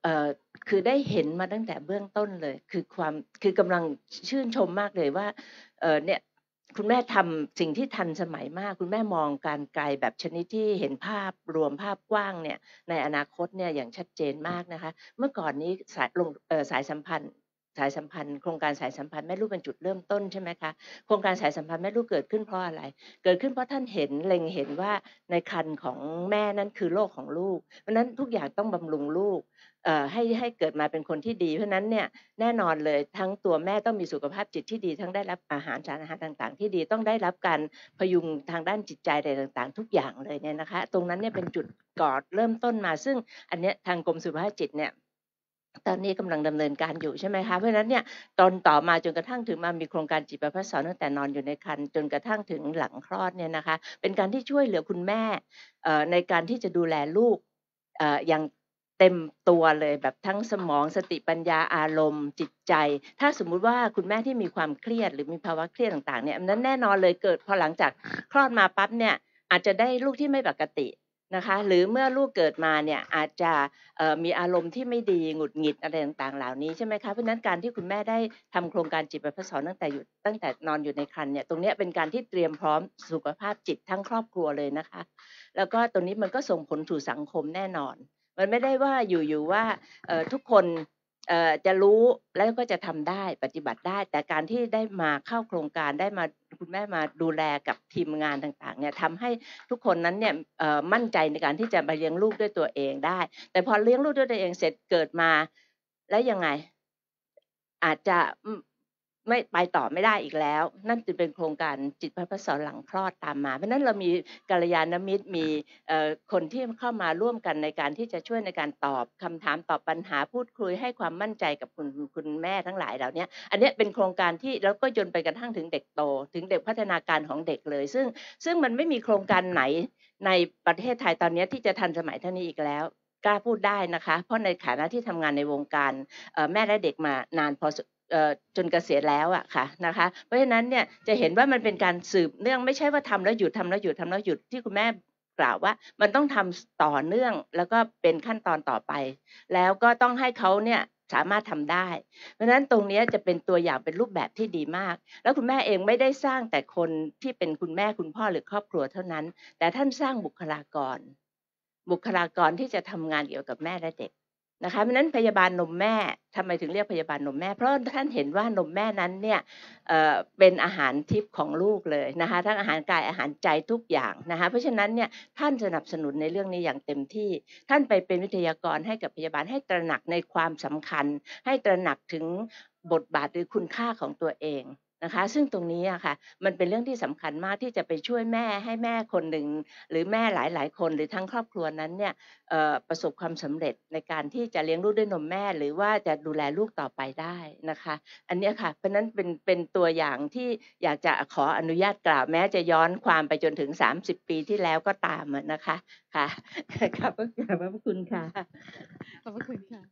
เอ่อคือได้เห็นมาตั้งแต่เบื้องต้นเลย คือความคือกำลังชื่นชมมากเลยว่าเออเนี่ยคุณแม่ทำสิ่งที่ทันสมัยมาก คุณแม่มองการไกลแบบชนิดที่เห็นภาพรวมภาพกว้างเนี่ยในอนาคตเนี่ยอย่างชัดเจนมากนะคะเมื่อก่อนนี้สายลงเอ่อสายสัมพันธ์สายสัมพันธ์โครงการสายสัมพันธ์แม่ลูกเป็นจุดเริ่มต้นใช่ไหมคะโครงการสายสัมพันธ์แม่ลูกเกิดขึ้นเพราะอะไรเกิดขึ้นเพราะท่านเห็นเล็งเห็นว่าในครรภ์ของแม่นั้นคือโลกของลูกเพราะนั้นทุกอย่างต้องบำรุงลูกเอ่อให้ให้เกิดมาเป็นคนที่ดีเพราะนั้นเนี่ยแน่นอนเลยทั้งตัวแม่ต้องมีสุขภาพจิตที่ดีทั้งได้รับอาหารสารอาหารต่างๆที่ดีต้องได้รับการพยุงทางด้านจิตใจอะไรต่างๆทุกอย่างเลยเนี่ยนะคะตรงนั้นเนี่ยเป็นจุดก่อเริ่มต้นมาซึ่งอันเนี้ยทางกรมสุขภาพจิตเนี่ยตอนนี้กำลังดำเนินการอยู่ใช่ไหมคะเพราะฉะนั้นเนี่ยตอนต่อมาจนกระทั่งถึงมามีโครงการจิตประภัสสอนตั้งแต่นอนอยู่ในครรภ์จนกระทั่งถึงหลังคลอดเนี่ยนะคะเป็นการที่ช่วยเหลือคุณแม่เอ่อในการที่จะดูแลลูกเอ่ออย่างเต็มตัวเลยแบบทั้งสมองสติปัญญาอารมณ์จิตใจถ้าสมมุติว่าคุณแม่ที่มีความเครียดหรือมีภาวะเครียดต่างๆเนี่ยอันนั้นแน่นอนเลยเกิดพอหลังจากคลอดมาปั๊บเนี่ยอาจจะได้ลูกที่ไม่ปกตินะคะหรือเมื่อลูกเกิดมาเนี่ยอาจจะเอ่อมีอารมณ์ที่ไม่ดีหงุดหงิดอะไรต่างๆเหล่านี้ใช่ไหมคะเพราะฉะนั้นการที่คุณแม่ได้ทำโครงการจิตประภัสสอนตั้งแต่อยู่ตั้งแต่นอนอยู่ในครรภ์เนี่ยตรงเนี้ยเป็นการที่เตรียมพร้อมสุขภาพจิตทั้งครอบครัวเลยนะคะแล้วก็ตรงนี้มันก็ส่งผลสู่สังคมแน่นอนมันไม่ได้ว่าอยู่ๆว่าเอ่อทุกคนเอ่อจะรู้แล้วก็จะทำได้ปฏิบัติได้แต่การที่ได้มาเข้าโครงการได้มาคุณแม่มาดูแลกับทีมงานต่างๆเนี่ยทำให้ทุกคนนั้นเนี่ยเอ่อมั่นใจในการที่จะมาเลี้ยงลูกด้วยตัวเองได้แต่พอเลี้ยงลูกด้วยตัวเองเสร็จเกิดมาแล้วยังไงอาจจะไม่ไปต่อไม่ได้อีกแล้วนั่นจึงเป็นโครงการจิตประภัสสอนหลังคลอดตามมาเพราะนั้นเรามีกัลยาณมิตรมีเอ่อคนที่เข้ามาร่วมกันในการที่จะช่วยในการตอบคำถามตอบปัญหาพูดคุยให้ความมั่นใจกับคุณคุณแม่ทั้งหลายเหล่านี้อันนี้เป็นโครงการที่แล้วก็ยนไปกระทั่งถึงเด็กโตถึงเด็กพัฒนาการของเด็กเลยซึ่งซึ่งมันไม่มีโครงการไหนในประเทศไทยตอนนี้ที่จะทันสมัยเท่านี้อีกแล้วกล้าพูดได้นะคะเพราะในฐานะที่ทำงานในวงการแม่และเด็กมานานพอจนเกษียณแล้วอะค่ะนะคะเพราะฉะนั้นเนี่ยจะเห็นว่ามันเป็นการสืบเนื่องไม่ใช่ว่าทำแล้วหยุดทำแล้วหยุดทำแล้วหยุดที่คุณแม่กล่าวว่ามันต้องทำต่อเนื่องแล้วก็เป็นขั้นตอนต่อไปแล้วก็ต้องให้เขาเนี่ยสามารถทำได้เพราะฉะนั้นตรงนี้จะเป็นตัวอย่างเป็นรูปแบบที่ดีมากแล้วคุณแม่เองไม่ได้สร้างแต่คนที่เป็นคุณแม่คุณพ่อหรือครอบครัวเท่านั้นแต่ท่านสร้างบุคลากรบุคลากรที่จะทำงานเกี่ยวกับแม่และเด็กนะคะเพราะนั้นพยาบาลนมแม่ทำไมถึงเรียกพยาบาลนมแม่เพราะท่านเห็นว่านมแม่นั้นเนี่ยเอ่อเป็นอาหารทิพย์ของลูกเลยนะคะทั้งอาหารกายอาหารใจทุกอย่างนะคะเพราะฉะนั้นเนี่ยท่านสนับสนุนในเรื่องนี้อย่างเต็มที่ท่านไปเป็นวิทยากรให้กับพยาบาลให้ตระหนักในความสำคัญให้ตระหนักถึงบทบาทหรือคุณค่าของตัวเองนะคะซึ่งตรงนี้อะค่ะมันเป็นเรื่องที่สำคัญมากที่จะไปช่วยแม่ให้แม่คนหนึ่งหรือแม่หลายๆคนหรือทั้งครอบครัวนั้นเนี่ยประสบความสำเร็จในการที่จะเลี้ยงลูกด้วยนมแม่หรือว่าจะดูแลลูกต่อไปได้นะคะอันนี้ค่ะเพราะนั้นเป็นเป็นตัวอย่างที่อยากจะขออนุญาตกล่าวแม้จะย้อนความไปจนถึงสามสิบปีที่แล้วก็ตามนะคะค่ะขอบพระคุณค่ะขอบพระคุณค่ะ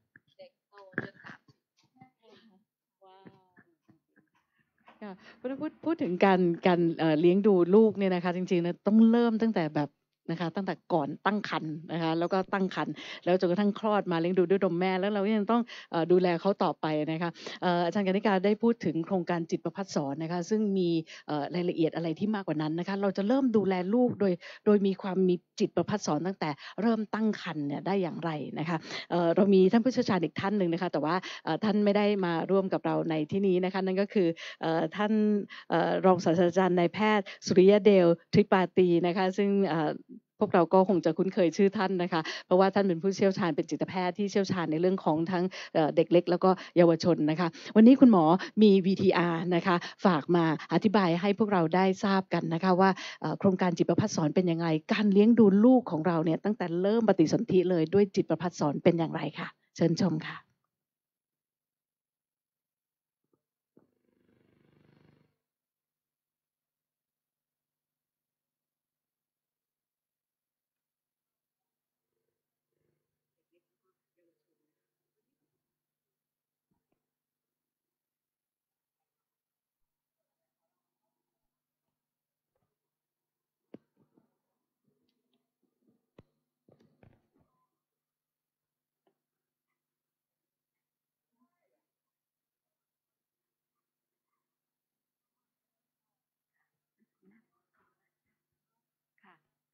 ค่ะพูดพูดพูดถึงการการเอ่อเลี้ยงดูลูกเนี่ยนะคะจริงๆนะต้องเริ่มตั้งแต่แบบนะคะตั้งแต่ก่อนตั้งครรภ์นะคะแล้วก็ตั้งครรภ์แล้วจนกระทั่งคลอดมาเลี้ยงดูด้วยนมแม่แล้วเรายังต้องเอ่อดูแลเขาต่อไปนะคะเอ่ออาจารย์กนิการได้พูดถึงโครงการจิตประภัสสอนนะคะซึ่งมีเอ่อรายละเอียดอะไรที่มากกว่านั้นนะคะเราจะเริ่มดูแลลูกโดยโดยมีความมีจิตประภัสสอนตั้งแต่เริ่มตั้งครรภ์เนี่ยได้อย่างไรนะคะเอ่อเรามีท่านผู้เชี่ยวชาญอีกท่านหนึ่งนะคะแต่ว่าเอ่อท่านไม่ได้มาร่วมกับเราในที่นี้นะคะนั่นก็คือเอ่อท่านเอ่อรองศาสตราจารย์นายแพทย์สุริยเดลทริปาตีนะคะซึ่งเอ่อพวกเราก็คงจะคุ้นเคยชื่อท่านนะคะเพราะว่าท่านเป็นผู้เชี่ยวชาญเป็นจิตแพทย์ที่เชี่ยวชาญในเรื่องของทั้งเด็กเล็กแล้วก็เยาวชนนะคะวันนี้คุณหมอมี วี ที อาร์ นะคะฝากมาอธิบายให้พวกเราได้ทราบกันนะคะว่าโครงการจิตประภัสสอนเป็นยังไงการเลี้ยงดูลูกของเราเนี่ยตั้งแต่เริ่มปฏิสนธิเลยด้วยจิตประภัสสอนเป็นอย่างไรค่ะเชิญชมค่ะ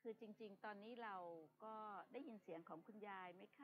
คือจริงๆ ตอนนี้เราก็ได้ยินเสียงของคุณยายไหมคะ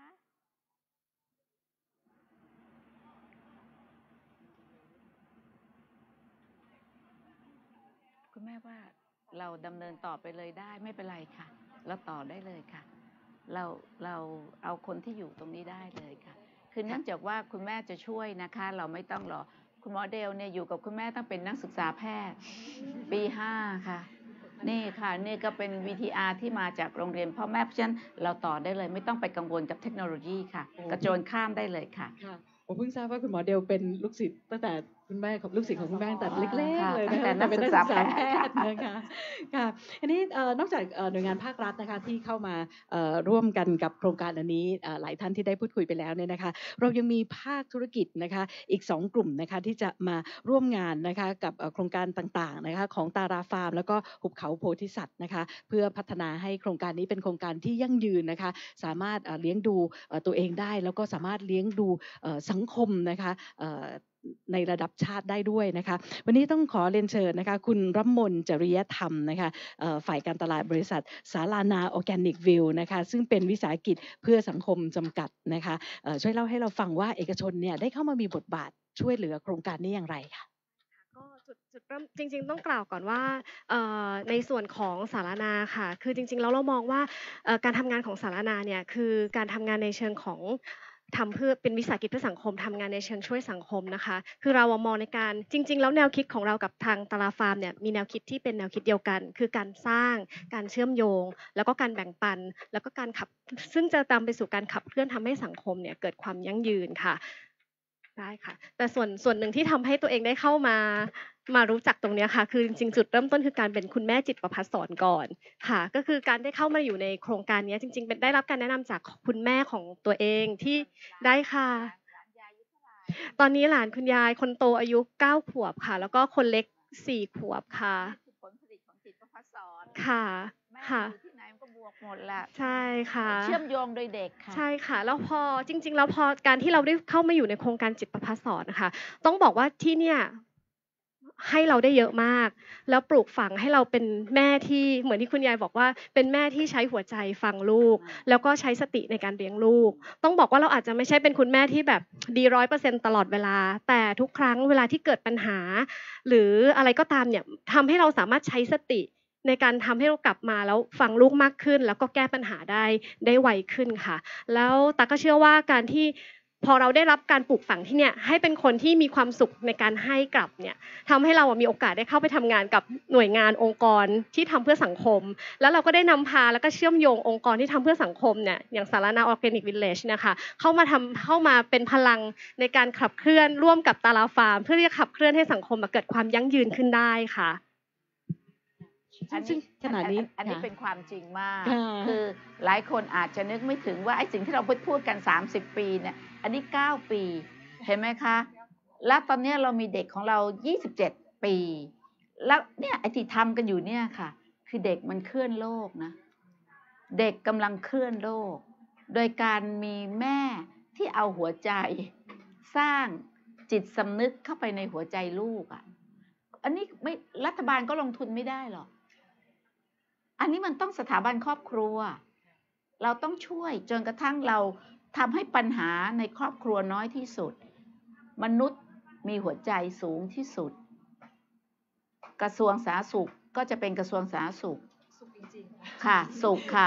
คุณแม่ว่าเราดำเนินต่อไปเลยได้ไม่เป็นไรค่ะ เราต่อได้เลยค่ะ เราเราเอาคนที่อยู่ตรงนี้ได้เลยค่ะ คือเนื่องจากว่าคุณแม่จะช่วยนะคะ เราไม่ต้องรอคุณหมอเดลเนี่ยอยู่กับคุณแม่ตั้งเป็นนักศึกษาแพทย์ ปีห้าค่ะ นี่ค่ะนี่ก็เป็น วี ที อาร์ ที่มาจากโรงเรียนพ่อแม่เพราะฉะนั้นเราต่อได้เลยไม่ต้องไปกังวลกับเทคโนโลยีค่ะกระโจนข้ามได้เลยค่ะค่ะผมเพิ่งทราบว่าคุณหมอเดลเป็นลูกศิษย์ตั้งแต่คุณแม่ของลูกศิษย์ของคุณแม่ตั้งแต่เล็กๆเลยนะคะตั้งแต่นักศึกษาแพทย์นะคะค่ะอันนี้เอ่อนอกจากเอ่อหน่วยงานภาครัฐนะคะที่เข้ามาเอ่อร่วมกันกับโครงการอันนี้เอ่อหลายท่านที่ได้พูดคุยไปแล้วเนี่ยนะคะเรายังมีภาคธุรกิจนะคะอีกสองกลุ่มนะคะที่จะมาร่วมงานนะคะกับเอ่อโครงการต่างๆนะคะของตาราฟาร์มแล้วก็หุบเขาโพธิสัตว์นะคะเพื่อพัฒนาให้โครงการนี้เป็นโครงการที่ยั่งยืนนะคะสามารถเอ่อเลี้ยงดูเอ่อตัวเองได้แล้วก็สามารถเลี้ยงดูเอ่อสังคมนะคะเอ่อในระดับชาติได้ด้วยนะคะวันนี้ต้องขอเรียนเชิญนะคะคุณรัมมนจริยธรรมนะคะเอ่อฝ่ายการตลาดบริษัทสารานาออร์แกนิกวิวนะคะซึ่งเป็นวิสาหกิจเพื่อสังคมจำกัดนะคะเอ่อช่วยเล่าให้เราฟังว่าเอกชนเนี่ยได้เข้ามามีบทบาทช่วยเหลือโครงการนี้อย่างไรค่ะก็จุดจุดเริ่มจริงๆต้องกล่าวก่อนว่าเอ่อในส่วนของสารนาค่ะคือจริงๆแล้วเรามองว่าเอ่อการทำงานของสารนาเนี่ยคือการทำงานในเชิงของทำเพื่อเป็นวิสาหกิจเพื่อสังคมทำงานในเชิงช่วยสังคมนะคะคือเรามองในการจริงๆแล้วแนวคิดของเรากับทางตลาฟาร์มเนี่ยมีแนวคิดที่เป็นแนวคิดเดียวกัน คือการสร้างการเชื่อมโยง แล้วก็การแบ่งปัน แล้วก็การขับซึ่งจะตามไปสู่การขับเคลื่อนทำให้สังคมเนี่ยเกิดความยั่งยืนค่ะได้ค่ะแต่ส่วนส่วนหนึ่งที่ทำให้ตัวเองได้เข้ามามารู้จักตรงนี้ค่ะคือจริงๆจุดเริ่มต้นคือการเป็นคุณแม่จิตประภัสสอนก่อนค่ะก็คือการได้เข้ามาอยู่ในโครงการนี้จริงๆเป็นได้รับการแนะนำจากคุณแม่ของตัวเองที่ได้ค่ะตอนนี้หลานคุณยายคนโตอายุเก้าขวบค่ะแล้วก็คนเล็กสี่ขวบค่ะผลผลิตของจิตประภัสสอนค่ะค่ะที่ไหนมันก็บวกหมดแหละใช่ค่ะเชื่อมโยงโดยเด็กค่ะใช่ค่ะแล้วพอจริงๆแล้วพอการที่เราได้เข้ามาอยู่ในโครงการจิตประภัสสอนนะคะต้องบอกว่าที่เนี่ยให้เราได้เยอะมากแล้วปลูกฝังให้เราเป็นแม่ที่เหมือนที่คุณยายบอกว่าเป็นแม่ที่ใช้หัวใจฟังลูกแล้วก็ใช้สติในการเลี้ยงลูกต้องบอกว่าเราอาจจะไม่ใช่เป็นคุณแม่ที่แบบดีร้อยเปอร์เซ็นต์ตลอดเวลาแต่ทุกครั้งเวลาที่เกิดปัญหาหรืออะไรก็ตามเนี่ยทำให้เราสามารถใช้สติในการทำให้เรากลับมาแล้วฟังลูกมากขึ้นแล้วก็แก้ปัญหาได้ได้ไวขึ้นค่ะแล้วตาก็เชื่อว่าการที่พอเราได้รับการปลูกฝังที่เนี่ยให้เป็นคนที่มีความสุขในการให้กลับเนี่ยทำให้เรามีโอกาสได้เข้าไปทำงานกับหน่วยงานองค์กรที่ทำเพื่อสังคมแล้วเราก็ได้นำพาแล้วก็เชื่อมโยงองค์กรที่ทำเพื่อสังคมเนี่ยอย่างสารานาออร์แกนิกวิลเลจนะคะเข้ามาทำเข้ามาเป็นพลังในการขับเคลื่อนร่วมกับตาราฟาร์มเพื่อที่จะขับเคลื่อนให้สังคมเกิดความยั่งยืนขึ้นได้ค่ะอันนี้ขนาดนี้อันนี้เป็นความจริงมากคือหลายคนอาจจะนึกไม่ถึงว่าไอ้สิ่งที่เราพูดพูดกันสามสิบปีเนี่ยอันนี้เก้าปีเห็นไหมคะแล้วตอนนี้เรามีเด็กของเรายี่สิบเจ็ดปีแล้วเนี่ยไอ้ที่ทำกันอยู่เนี่ยค่ะคือเด็กมันเคลื่อนโลกนะเด็กกำลังเคลื่อนโลกโดยการมีแม่ที่เอาหัวใจสร้างจิตสำนึกเข้าไปในหัวใจลูกอ่ะอันนี้ไม่รัฐบาลก็ลงทุนไม่ได้หรอกอันนี้มันต้องสถาบันครอบครัวเราต้องช่วยจนกระทั่งเราทำให้ปัญหาในครอบครัวน้อยที่สุดมนุษย์มีหัวใจสูงที่สุดกระทรวงสาธารณสุขก็จะเป็นกระทรวงสาธารณสุขค่ะสุขค่ะ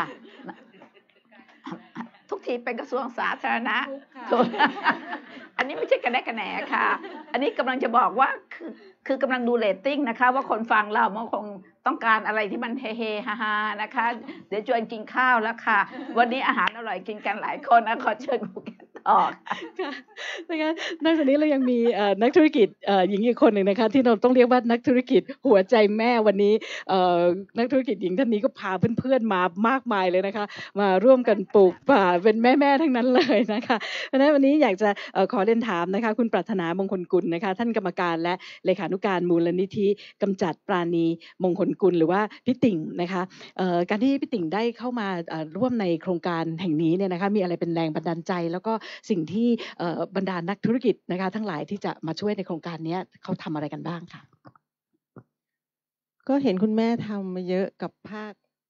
ทุกทีเป็นกระทรวงสาธารณะอันนี้ไม่ใช่กระแนกระแหนค่ะอันนี้กำลังจะบอกว่าคือคือกำลังดูเรตติ้งนะคะว่าคนฟังเรามันคงต้องการอะไรที่มันเฮเฮฮาฮานะคะเดี๋ยวชวนกินข้าวแล้วค่ะวันนี้อาหารอร่อยกินกันหลายคนนะขอเชิญคุณต่อค่ะนะคะนอกจากนี้เรายังมีนักธุรกิจหญิงอีกคนหนึ่งนะคะที่เราต้องเรียกว่านักธุรกิจหัวใจแม่วันนี้นักธุรกิจหญิงท่านนี้ก็พาเพื่อนๆมามากมายเลยนะคะมาร่วมกันปลูกป่าเป็นแม่ๆทั้งนั้นเลยนะคะเพราะฉะนั้นวันนี้อยากจะขอเรียนถามนะคะคุณปรารถนามงคลกุลนะคะท่านกรรมการและเลขานุการมูลนิธิกำจัดปราณีมงคลกุลหรือว่าพี่ติ่งนะคะการที่พี่ติ่งได้เข้ามาร่วมในโครงการแห่งนี้เนี่ยนะคะมีอะไรเป็นแรงบันดาลใจแล้วก็สิ่งที่บรรดานักธุรกิจนะคะทั้งหลายที่จะมาช่วยในโครงการนี้เขาทำอะไรกันบ้างค่ะก็เห็นคุณแม่ทำมาเยอะกับภาค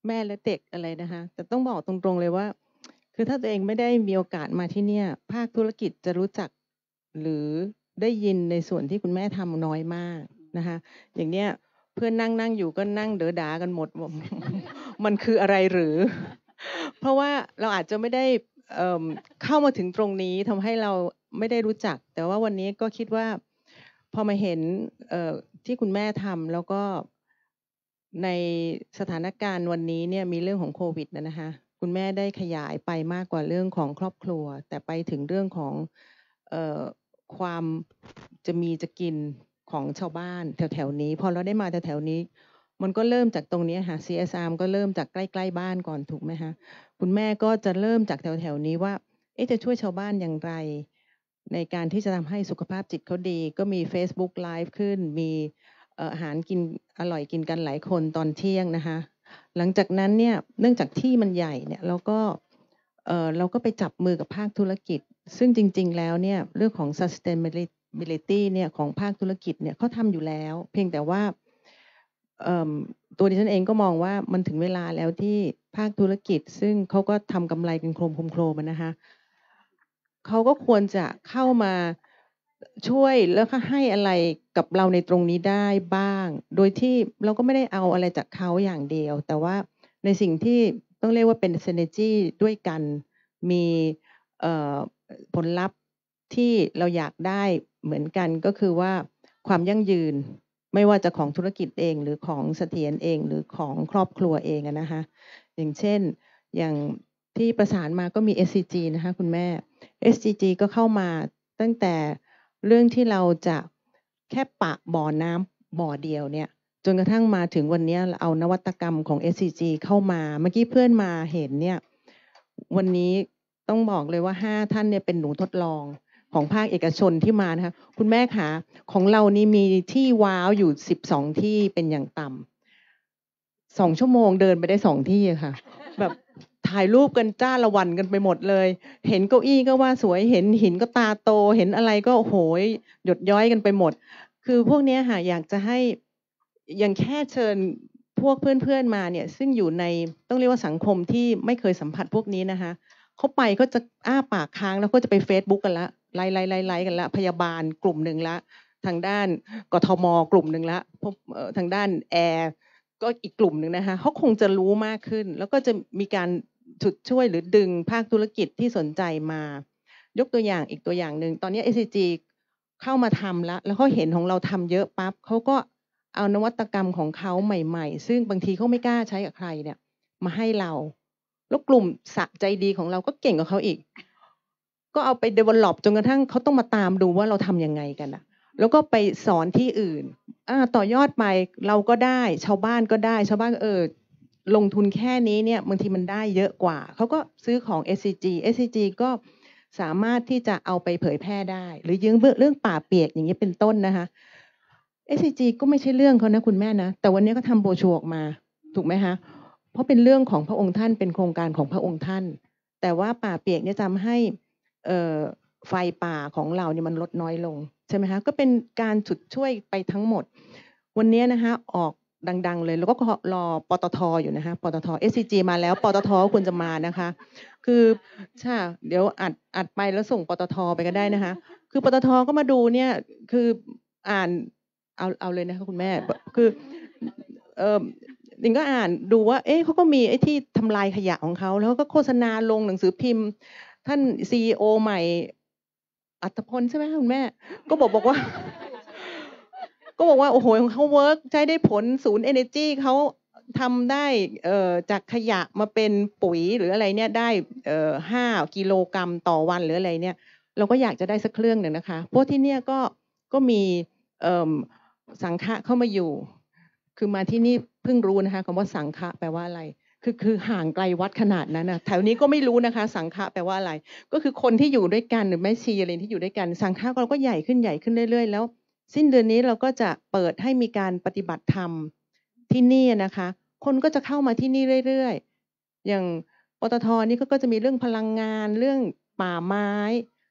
แม่และเด็กอะไรนะคะแต่ต้องบอกตรงๆเลยว่าคือถ้าตัวเองไม่ได้มีโอกาสมาที่เนี่ยภาคธุรกิจจะรู้จักหรือได้ยินในส่วนที่คุณแม่ทำน้อยมากนะคะอย่างเนี้ยเพื่อนนั่งนั่งอยู่ก็นั่งเด๋อด่ากันหมดว่า มันคืออะไรหรือ เพราะว่าเราอาจจะไม่ได้เอิ่มเข้ามาถึงตรงนี้ทำให้เราไม่ได้รู้จัก แต่ว่าวันนี้ก็คิดว่าพอมาเห็นเอ่อที่คุณแม่ทำแล้วก็ในสถานการณ์วันนี้เนี่ยมีเรื่องของโควิดนะนะคะคุณแม่ได้ขยายไปมากกว่าเรื่องของครอบครัว แต่ไปถึงเรื่องของเอ่อความจะมีจะกินของชาวบ้านแถวๆนี้พอเราได้มาแถวๆนี้ มันก็เริ่มจากตรงนี้ค่ะ ซี เอส อาร์ ก็เริ่มจากใกล้ๆบ้านก่อนถูกไหมคะคุณแม่ก็จะเริ่มจากแถวๆนี้ว่าเอ๊ะจะช่วยชาวบ้านอย่างไร ในการที่จะทำให้สุขภาพจิตเขาดี ก็มี Facebook Live ขึ้น มีเอ่ออาหารกินอร่อยกินกันหลายคนตอนเที่ยงนะคะหลังจากนั้นเนี่ยเนื่องจากที่มันใหญ่เนี่ยเราก็เอ่อเราก็ไปจับมือกับภาคธุรกิจ ซึ่งจริงๆแล้วเนี่ยเรื่องของ sustainability เนี่ยของภาคธุรกิจเนี่ยเขาทำอยู่แล้ว เพียงแต่ว่าเอิ่มตัวดิฉันเองก็มองว่ามันถึงเวลาแล้วที่ภาคธุรกิจ ซึ่งเขาก็ทำกำไรกันโครมๆโครมๆอะนะคะเขาก็ควรจะเข้ามาช่วยแล้วก็ให้อะไรกับเราในตรงนี้ได้บ้าง โดยที่เราก็ไม่ได้เอาอะไรจากเขาอย่างเดียว แต่ว่าในสิ่งที่ต้องเรียกว่าเป็น synergy ด้วยกันมีเอ่อผลลัพธ์ที่เราอยากได้เหมือนกันก็คือว่าความยั่งยืนไม่ว่าจะของธุรกิจเองหรือของเสถียรเองหรือของครอบครัวเองอะนะคะอย่างเช่นอย่างที่ประสานมาก็มี เอส ซี จี นะคะคุณแม่ เอส ซี จี ก็เข้ามาตั้งแต่เรื่องที่เราจะแค่ปะบ่อน้ำบ่อเดียวเนี่ยจนกระทั่งมาถึงวันนี้เอานวัตกรรมของ เอส ซี จี เข้ามาเมื่อกี้เพื่อนมาเห็นเนี่ยวันนี้ต้องบอกเลยว่าห้าท่านเนี่ยเป็นหนูทดลองของภาคเอกชนที่มานะคะคุณแม่คะของเรานี่มีที่ว้าวอยู่สิบสองที่เป็นอย่างต่ำสองชั่วโมงเดินไปได้สองที่อะค่ะแบบถ่ายรูปกันจ้าละวันกันไปหมดเลยเห็นเก้าอี้ก็ว่าสวยเห็นหินก็ตาโตเห็นอะไรก็โอ้โหหยดย้อยกันไปหมดคือพวกเนี้ยค่ะอยากจะให้อย่างแค่เชิญพวกเพื่อนๆมาเนี่ยซึ่งอยู่ในต้องเรียกว่าสังคมที่ไม่เคยสัมผัสพวกนี้นะคะเขาไปก็จะอ้าปากค้างแล้วก็จะไปเฟซบุ๊กกันละไล่ไล่ไล่ไล่กันละพยาบาลกลุ่มหนึ่งละทางด้านกทมกลุ่มหนึ่งละพวกเอ่อทางด้านแอร์ก็อีกกลุ่มหนึ่งนะคะเขาคงจะรู้มากขึ้น แล้วก็จะมีการฉุดช่วยหรือดึงภาคธุรกิจที่สนใจมา ยกตัวอย่างอีกตัวอย่างหนึ่งตอนนี้ เอส ซี จี เข้ามาทำแล้วแล้วเขาเห็นของเราทำเยอะปั๊บเขาก็เอานวัตกรรมของเขาใหม่ๆ ซึ่งบางทีเขาไม่กล้าใช้กับใครเนี่ยมาให้เรา แล้วกลุ่มสะใจดีของเราก็เก่งกว่าเขาอีก ก็เอาไป develop จนกระทั่งเขาต้องมาตามดูว่าเราทำยังไงกันอะแล้วก็ไปสอนที่อื่นอ่าต่อยอดไปเราก็ได้ชาวบ้านก็ได้ชาวบ้านก็เออลงทุนแค่นี้เนี่ยบางทีมันได้เยอะกว่าเขาก็ซื้อของ เอส ซี จี เอส ซี จี ก็สามารถที่จะเอาไปเผยแพร่ได้ หรือยังเรื่องป่าเปียกอย่างนี้เป็นต้นนะคะ เอส ซี จี ก็ไม่ใช่เรื่องเขานะคุณแม่นะแต่วันนี้ก็ทำโบรชัวร์ออกมาถูกไหมคะเพราะเป็นเรื่องของพระองค์ท่านเป็นโครงการของพระองค์ท่าน แต่ว่าป่าเปียกเนี่ยทำให้เอ่อไฟป่าของเราเนี่ยมันลดน้อยลงใช่ไหมคะก็เป็นการฉุดช่วยไปทั้งหมด วันนี้นะคะออกดังๆเลยแล้วก็รอปตทอยู่นะคะปตท เอส ซี จี มาแล้วปตทควรจะมานะคะ คือใช่เดี๋ยวอัดอัดไปแล้วส่งปตทไปก็ได้นะคะ คือปตทก็มาดูเนี่ยคืออ่านเอาเอาเลยนะคะคุณแม่คือเออดิงก็อ่านดูว่าเอ๊ะเขาก็มีไอ้ที่ทำลายขยะของเขาแล้วก็โฆษณาลงหนังสือพิมพ์ ท่าน ซี อี โอ ใหม่อัตพลใช่ไหมคะคุณแม่ก็บอกบอกว่า ก็บอกว่าโอ้โหของเขาเวิร์กใช้ได้ผลศูนย์ Energy เขาทำได้เอ่อจากขยะมาเป็นปุ๋ยหรืออะไรเนี่ยได้เอ่อห้ากิโลกรัมต่อวันหรืออะไรเนี่ยเราก็อยากจะได้สักเครื่องหนึ่งนะคะเพราะที่เนี่ยก็ก็มีเอ่อสังฆะเข้ามาอยู่คือมาที่นี่เพิ่งรู้นะคะคำว่าสังฆะแปลว่าอะไรคือคือห่างไกลวัดขนาดนั้นนะแถวนี้ก็ไม่รู้นะคะสังฆะแปลว่าอะไรก็คือคนที่อยู่ด้วยกันหรือแม่ชีอะไรที่อยู่ด้วยกันสังฆะเราก็ใหญ่ขึ้นใหญ่ขึ้นเรื่อยๆแล้วสิ้นเดือนนี้เราก็จะเปิดให้มีการปฏิบัติธรรมที่นี่นะคะคนก็จะเข้ามาที่นี่เรื่อยๆอย่างปตทนี่ก็จะมีเรื่องพลังงานเรื่องป่าไม้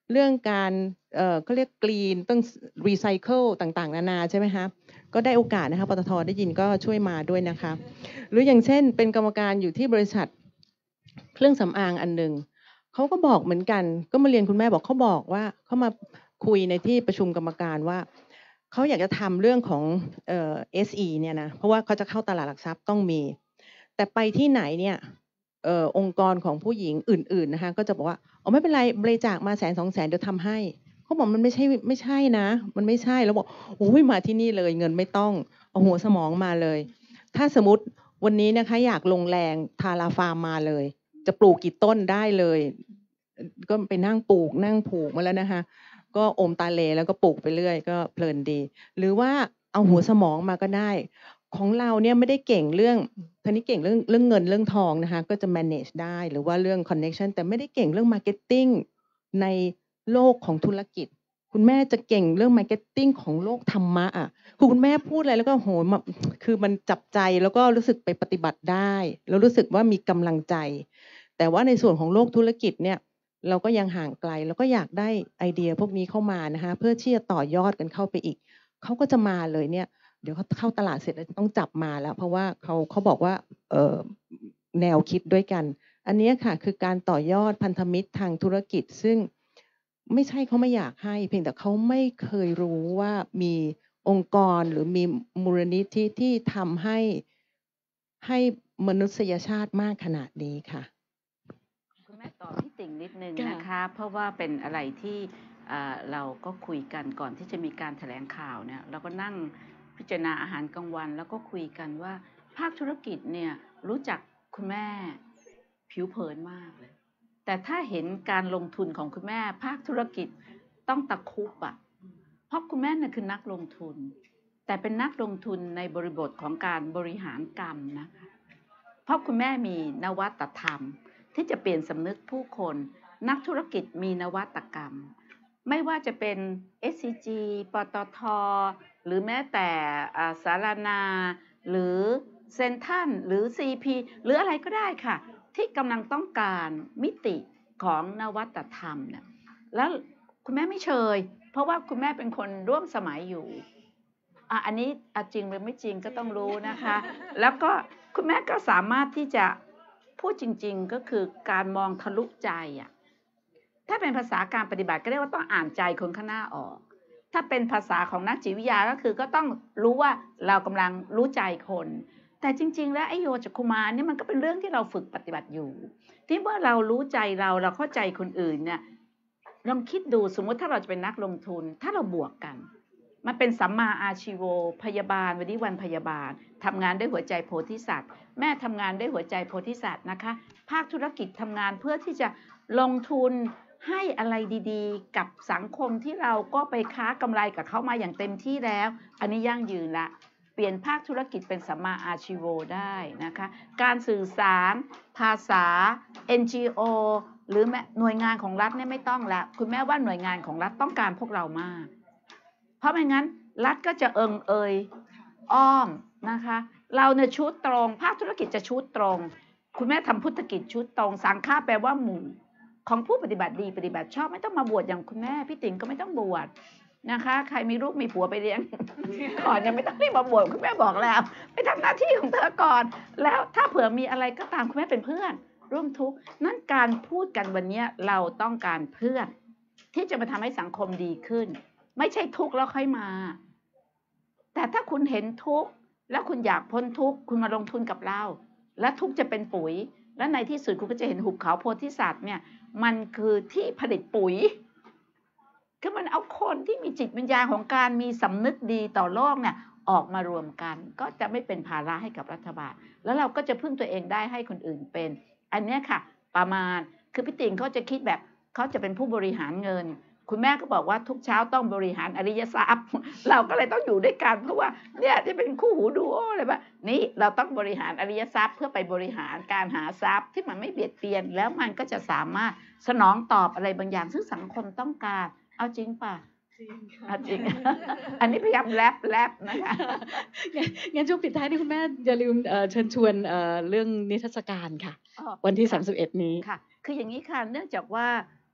เรื่องการเอ่อเขาเรียกกรีนต้องรีไซเคิลต่างๆนานาใช่ไหมคะก็ได้โอกาสนะคะปตทได้ยินก็ช่วยมาด้วยนะคะหรืออย่างเช่นเป็นกรรมการอยู่ที่บริษัทเครื่องสำอางอันหนึ่งเขาก็บอกเหมือนกันก็มาเรียนคุณแม่บอกเขาบอกว่าเขามาคุยในที่ประชุมกรรมการว่าเขาอยากจะทำเรื่องของเอ่อ เอส อี เนี่ยนะเพราะว่าเขาจะเข้าตลาดหลักทรัพย์ต้องมีแต่ไปที่ไหนเนี่ยเอ่อองค์กรของผู้หญิงอื่นๆนะคะก็จะบอกว่าอ๋อไม่เป็นไรบริจาคมาแสนสองแสนเดี๋ยวทำให้เขาบอกมันไม่ใช่ไม่ใช่นะมันไม่ใช่แล้วบอกโอ้ยมาที่นี่เลยเงินไม่ต้องเอาหัวสมองมาเลยถ้าสมมติวันนี้นะคะอยากลงแรงทาราฟาร์มมาเลยจะปลูกกี่ต้นได้เลยก็ไปนั่งปลูกนั่งผูกมาแล้วนะคะก็อมตาเลแล้วก็ปลูกไปเรื่อยก็เพลินดีหรือว่าเอาหัวสมองมาก็ได้ของเราเนี่ยไม่ได้เก่งเรื่องท่านี้เก่งเรื่องเรื่องเงินเรื่องทองนะคะก็จะ manage ได้หรือว่าเรื่อง connection แต่ไม่ได้เก่งเรื่อง marketing ในโลกของธุรกิจคุณแม่จะเก่งเรื่อง marketing ของโลกธรรมะอ่ะคือคุณแม่พูดอะไรแล้วก็โหมาคือมันจับใจแล้วก็รู้สึกไปปฏิบัติได้แล้วรู้สึกว่ามีกำลังใจแต่ว่าในส่วนของโลกธุรกิจเนี่ยเราก็ยังห่างไกลแล้วก็อยากได้ไอเดียพวกนี้เข้ามานะคะเพื่อที่จะต่อยอดกันเข้าไปอีกเขาก็จะมาเลยเนี่ยเดี๋ยวเขาเข้าตลาดเสร็จแล้วต้องจับมาแล้วเพราะว่าเขาเขาบอกว่าเออแนวคิดด้วยกันอันนี้ค่ะคือการต่อยอดพันธมิตรทางธุรกิจซึ่งไม่ใช่เขาไม่อยากให้เพียงแต่เขาไม่เคยรู้ว่ามีองค์กรหรือมีมูลนิธิที่ทำให้ให้มนุษยชาติมากขนาดนี้ค่ะคุณแม่ตอบพี่ติ่งนิดนึงนะคะเพราะว่าเป็นอะไรที่เราก็คุยกันก่อนที่จะมีการแถลงข่าวเนี่ยเราก็นั่งพิจารณาอาหารกลางวันแล้วก็คุยกันว่าภาคธุรกิจเนี่ยรู้จักคุณแม่ผิวเผินมากเลยแต่ถ้าเห็นการลงทุนของคุณแม่ภาคธุรกิจต้องตะคุบอ่ะเพราะคุณแม่เนี่ยคือนักลงทุนแต่เป็นนักลงทุนในบริบทของการบริหารกรรมนะคะเพราะคุณแม่มีนวัตธรรมที่จะเปลี่ยนสำนึกผู้คนนักธุรกิจมีนวัตกรรมไม่ว่าจะเป็น เอส ซี จี ปตท.หรือแม้แต่สารนาหรือเซ็นทรัลหรือ ซี พี หรืออะไรก็ได้ค่ะที่กำลังต้องการมิติของนวัตธรรมเนี่ยแล้วคุณแม่ไม่เชยเพราะว่าคุณแม่เป็นคนร่วมสมัยอยู่อ่ะอันนี้จริงหรือไม่จริงก็ต้องรู้นะคะแล้วก็คุณแม่ก็สามารถที่จะพูดจริงๆก็คือการมองทะลุใจอ่ะถ้าเป็นภาษาการปฏิบัติก็เรียกว่าต้องอ่านใจคนข้างหน้าออกถ้าเป็นภาษาของนักจิตวิทยาก็คือก็ต้องรู้ว่าเรากำลังรู้ใจคนแต่จริงๆแล้วไอโยจักขุมารนี่มันก็เป็นเรื่องที่เราฝึกปฏิบัติอยู่ที่เมื่อเรารู้ใจเราเราเข้าใจคนอื่นเนี่ยลองคิดดูสมมติถ้าเราจะเป็นนักลงทุนถ้าเราบวกกันมันเป็นสัมมาอาชีโวพยาบาลวันนี้วันพยาบาลทำงานด้วยหัวใจโพธิสัตว์แม่ทำงานด้วยหัวใจโพธิสัตว์นะคะภาคธุรกิจทำงานเพื่อที่จะลงทุนให้อะไรดีๆกับสังคมที่เราก็ไปค้ากำไรกับเขามาอย่างเต็มที่แล้วอันนี้ยั่งยืนละเปลี่ยนภาคธุรกิจเป็นสัมมาอาชีโวได้นะคะการสื่อสารภาษา เอ็น จี โอ หรือหน่วยงานของรัฐเนี่ยไม่ต้องละคุณแม่ว่าหน่วยงานของรัฐต้องการพวกเรามากเพราะไม่งั้นรัฐก็จะเอิงเอยอ้อมนะคะเราเนี่ยชุดตรงภาคธุรกิจจะชุดตรงคุณแม่ทำพุทธกิจชุดตรงสังฆาแปลว่าหมู่ของผู้ปฏิบัติดีปฏิบัติชอบไม่ต้องมาบวชอย่างคุณแม่พี่ติ๋งก็ไม่ต้องบวชนะคะใครมีลูกมีผัวไปเลี้ยงก่อนยังไม่ต้องรีบมาบวชคุณแม่บอกแล้วไปทำหน้าที่ของเธอก่อนแล้วถ้าเผื่อมีอะไรก็ตามคุณแม่เป็นเพื่อนร่วมทุกข์นั่นการพูดกันวันนี้เราต้องการเพื่อนที่จะมาทำให้สังคมดีขึ้นไม่ใช่ทุกข์แล้วค่อยมาแต่ถ้าคุณเห็นทุกข์แล้วคุณอยากพ้นทุกข์คุณมาลงทุนกับเราและทุกข์จะเป็นปุ๋ยและในที่สุดคุณก็จะเห็นหุบเขาโพธิสัตว์เนี่ยมันคือที่ผลิตปุ๋ยคือมันเอาคนที่มีจิตวิญญาณของการมีสำนึกดีต่อโลกเนี่ยออกมารวมกันก็จะไม่เป็นภาระให้กับรัฐบาลแล้วเราก็จะพึ่งตัวเองได้ให้คนอื่นเป็นอันนี้ค่ะประมาณคือพี่ติ๋งเขาจะคิดแบบเขาจะเป็นผู้บริหารเงินคุณแม่ก็บอกว่าทุกเช้าต้องบริหารอริยทรัพย์เราก็เลยต้องอยู่ด้วยกันเพราะว่าเนี่ยที่เป็นคู่หูดูโอเลยว่านี่เราต้องบริหารอริยทรัพย์เพื่อไปบริหารการหาทรัพย์ที่มันไม่เบียดเบียนแล้วมันก็จะสามารถสนองตอบอะไรบางอย่างซึ่งสังคมต้องการเอาจริงป่ะจริงค่ะจริง อันนี้พยายามแลบแลบนะคะงั้นช่วงปิดท้ายนี่คุณแม่อย่าลืมเชิญชวนเรื่องนิทรรศการค่ะวันที่สามสิบเอ็ดนี้ค่ะคืออย่างนี้ค่ะเนื่องจากว่า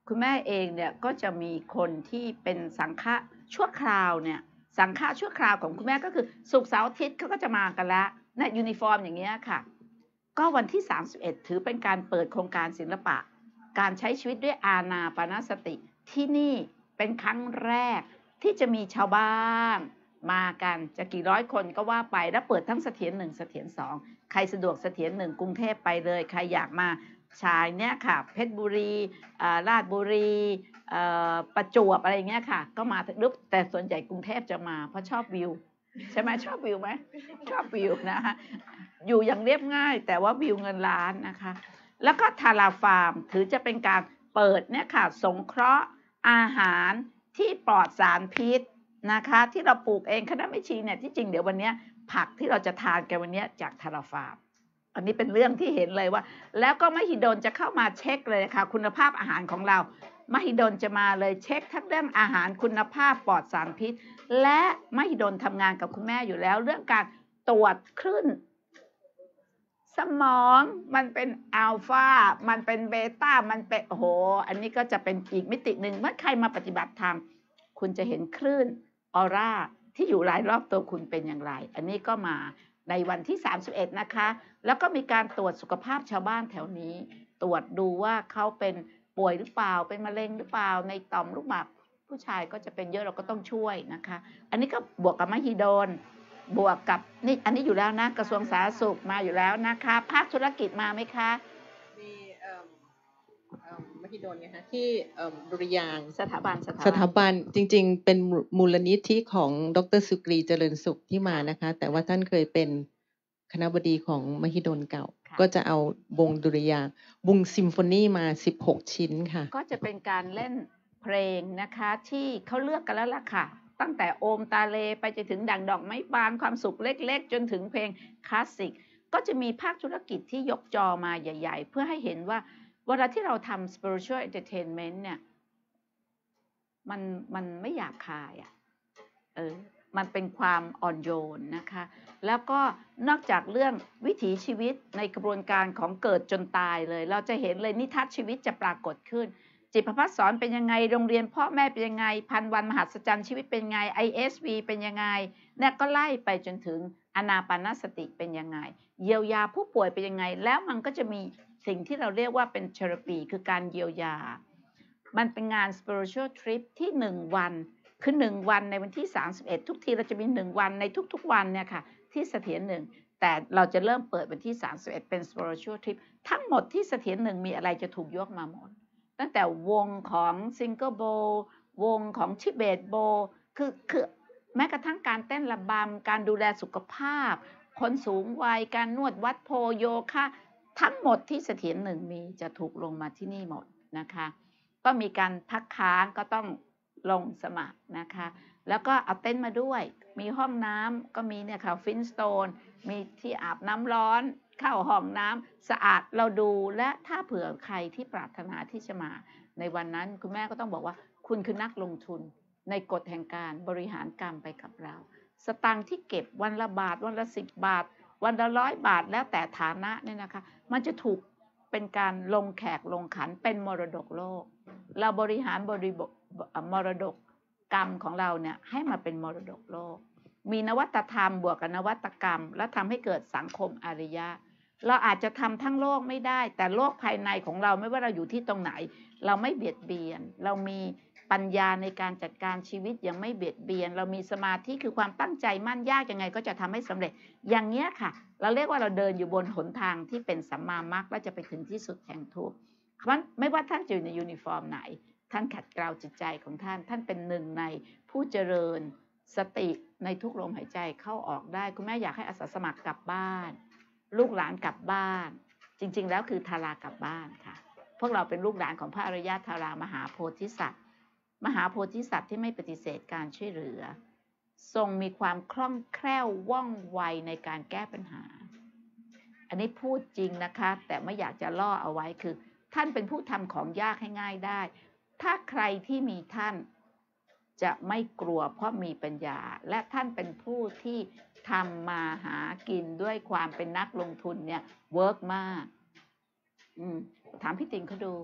คุณแม่เองเนี่ยก็จะมีคนที่เป็นสังฆะชั่วคราวเนี่ยสังฆะชั่วคราวของคุณแม่ก็คือศุกร์เสาร์อาทิตย์เขาก็จะมากันแล้วนะยูนิฟอร์มอย่างเงี้ยค่ะก็วันที่สามสิบเอ็ดถือเป็นการเปิดโครงการศิลปะการใช้ชีวิตด้วยอานาปานสติที่นี่เป็นครั้งแรกที่จะมีชาวบ้านมากันจะกี่ร้อยคนก็ว่าไปแล้วเปิดทั้งเสถียรหนึ่งเสถียรสองใครสะดวกเสถียรหนึ่งกรุงเทพไปเลยใครอยากมาชายเนี่ยค่ะเพชรบุรีราชบุรีประจวบอะไรเงี้ยค่ะก็มาถึงปุ๊บแต่ส่วนใหญ่กรุงเทพจะมาเพราะชอบวิวใช่ไหมชอบวิวไหมชอบวิวนะคะอยู่อย่างเรียบง่ายแต่ว่าวิวเงินล้านนะคะแล้วก็ทาราฟาร์มถือจะเป็นการเปิดเนี่ยค่ะสงเคราะห์อาหารที่ปลอดสารพิษนะคะที่เราปลูกเองคณะไม่ชีเนี่ยที่จริงเดี๋ยววันนี้ผักที่เราจะทานกันวันนี้จากทาราฟาร์มอันนี้เป็นเรื่องที่เห็นเลยว่าแล้วก็มหิดลจะเข้ามาเช็คเลยค่ะคุณภาพอาหารของเรามหิดลจะมาเลยเช็คทั้งเรื่องอาหารคุณภาพปลอดสารพิษและมหิดลทำงานกับคุณแม่อยู่แล้วเรื่องการตรวจคลื่นสมองมันเป็นอัลฟามันเป็นเบต้ามันเป็นโอ้โหอันนี้ก็จะเป็นอีกมิติหนึ่งเมื่อใครมาปฏิบัติธรรมคุณจะเห็นคลื่นออร่าที่อยู่รายรอบตัวคุณเป็นอย่างไรอันนี้ก็มาในวันที่สามสิบเอ็ดนะคะแล้วก็มีการตรวจสุขภาพชาวบ้านแถวนี้ตรวจดูว่าเขาเป็นป่วยหรือเปล่าเป็นมะเร็งหรือเปล่าในต่อมลูกหมากผู้ชายก็จะเป็นเยอะเราก็ต้องช่วยนะคะอันนี้ก็บวกกับมหิดลบวกกับนี่อันนี้อยู่แล้วนะกระทรวงสาธารณสุขมาอยู่แล้วนะคะภาคธุรกิจมาไหมคะมีเอ่อเอ่อมหิดลไงคะที่เอ่อดุริยางค์สถาบันสถาสถาบันจริงๆเป็นมูลนิธิของดรสุกรีเจริญสุขที่มานะคะแต่ว่าท่านเคยเป็นคณบดีของมหิดลเก่าก็จะเอาวงดุริยางค์วงซิมโฟนีมาสิบหกชิ้นค่ะก็จะเป็นการเล่นเพลงนะคะที่เขาเลือกกันแล้วล่ะค่ะตั้งแต่โอมตาเลไปจนถึงดังดอกไม้บานความสุขเล็กๆจนถึงเพลงคลาสสิกก็จะมีภาคธุรกิจที่ยกจอมาใหญ่ๆเพื่อให้เห็นว่าเวลาที่เราทำ spiritual entertainment เนี่ยมันมันไม่หยาบคายอ่ะเออมันเป็นความอ่อนโยนนะคะแล้วก็นอกจากเรื่องวิถีชีวิตในกระบวนการของเกิดจนตายเลยเราจะเห็นเลยนิทรรศชีวิตจะปรากฏขึ้นจิตประภัสสอนเป็นยังไงโรงเรียนพ่อแม่เป็นยังไงพันวันมหัศจรรย์ชีวิตเป็นยังไง ไอ เอส วี เป็นยังไงเนี่ยก็ไล่ไปจนถึงอานาปานสติเป็นยังไงเยียวยาผู้ป่วยเป็นยังไงแล้วมันก็จะมีสิ่งที่เราเรียกว่าเป็นเทอราปีคือการเยียวยามันเป็นงาน spiritual trip ที่หนึ่งวันคือหนึ่งวันในวันที่สามสิบเอ็ดทุกทีเราจะมีหนึ่งวันในทุกๆวันเนี่ยค่ะที่เสถียรหนึ่งแต่เราจะเริ่มเปิดวันที่สามสิบเอ็ดเป็น spiritual trip ทั้งหมดที่เสถียรหนึ่งมีอะไรจะถูกยกมาหมดตั้งแต่วงของซิงเกิลโบวงของทิเบตโบคือคือแม้กระทั่งการเต้นระบำการดูแลสุขภาพคนสูงวัยการนวดวัดโพโยคะทั้งหมดที่เสถียรหนึ่งมีจะถูกลงมาที่นี่หมดนะคะก็มีการพักค้างก็ต้องลงสมัครนะคะแล้วก็เอาเต้นมาด้วยมีห้องน้ำก็มีเนี่ยค่ะฟินสโตนมีที่อาบน้ำร้อนเข้าห้องน้ำสะอาดเราดูและถ้าเผื่อใครที่ปรารถนาที่จะมาในวันนั้นคุณแม่ก็ต้องบอกว่าคุณคือนักลงทุนในกฎแห่งการบริหารกรรมไปกับเราสตางค์ที่เก็บวันละบาทวันละสิบบาทวันละร้อยบาทแล้วแต่ฐานะเนี่ยนะคะมันจะถูกเป็นการลงแขกลงขันเป็นมรดกโลกเราบริหารบริบทมรดกกรรมของเราเนี่ยให้มาเป็นมรดกโลกมีนวัตธรรมบวกกับนวัตกรรมแล้วทำให้เกิดสังคมอารยะเราอาจจะทำทั้งโลกไม่ได้แต่โลกภายในของเราไม่ว่าเราอยู่ที่ตรงไหนเราไม่เบียดเบียนเรามีปัญญาในการจัดการชีวิตยังไม่เบียดเบียนเรามีสมาธิคือความตั้งใจมั่นยากยังไงก็จะทำให้สำเร็จอย่างเงี้ยค่ะเราเรียกว่าเราเดินอยู่บนหนทางที่เป็นสัมมามรรคและจะไปถึงที่สุดแห่งทุกข์เพราะไม่ว่าท่านจะอยู่ในยูนิฟอร์มไหนท่านขัดเกลาจิตใจของท่านท่านเป็นหนึ่งในผู้เจริญสติในทุกลมหายใจเข้าออกได้คุณแม่อยากให้อาสาสมัครกลับบ้านลูกหลานกลับบ้านจริงๆแล้วคือทารากลับบ้านค่ะพวกเราเป็นลูกหลานของพระอริยทารามหาโพธิสัตว์มหาโพธิสัตว์ที่ไม่ปฏิเสธการช่วยเหลือทรงมีความคล่องแคล่วว่องไวในการแก้ปัญหาอันนี้พูดจริงนะคะแต่ไม่อยากจะล่อเอาไว้คือท่านเป็นผู้ทำของยากให้ง่ายได้ถ้าใครที่มีท่านจะไม่กลัวเพราะมีปัญญาและท่านเป็นผู้ที่ทำมาหากินด้วยความเป็นนักลงทุนเนี่ยเวิร์กมากถามพี่ติ๋งเขาดู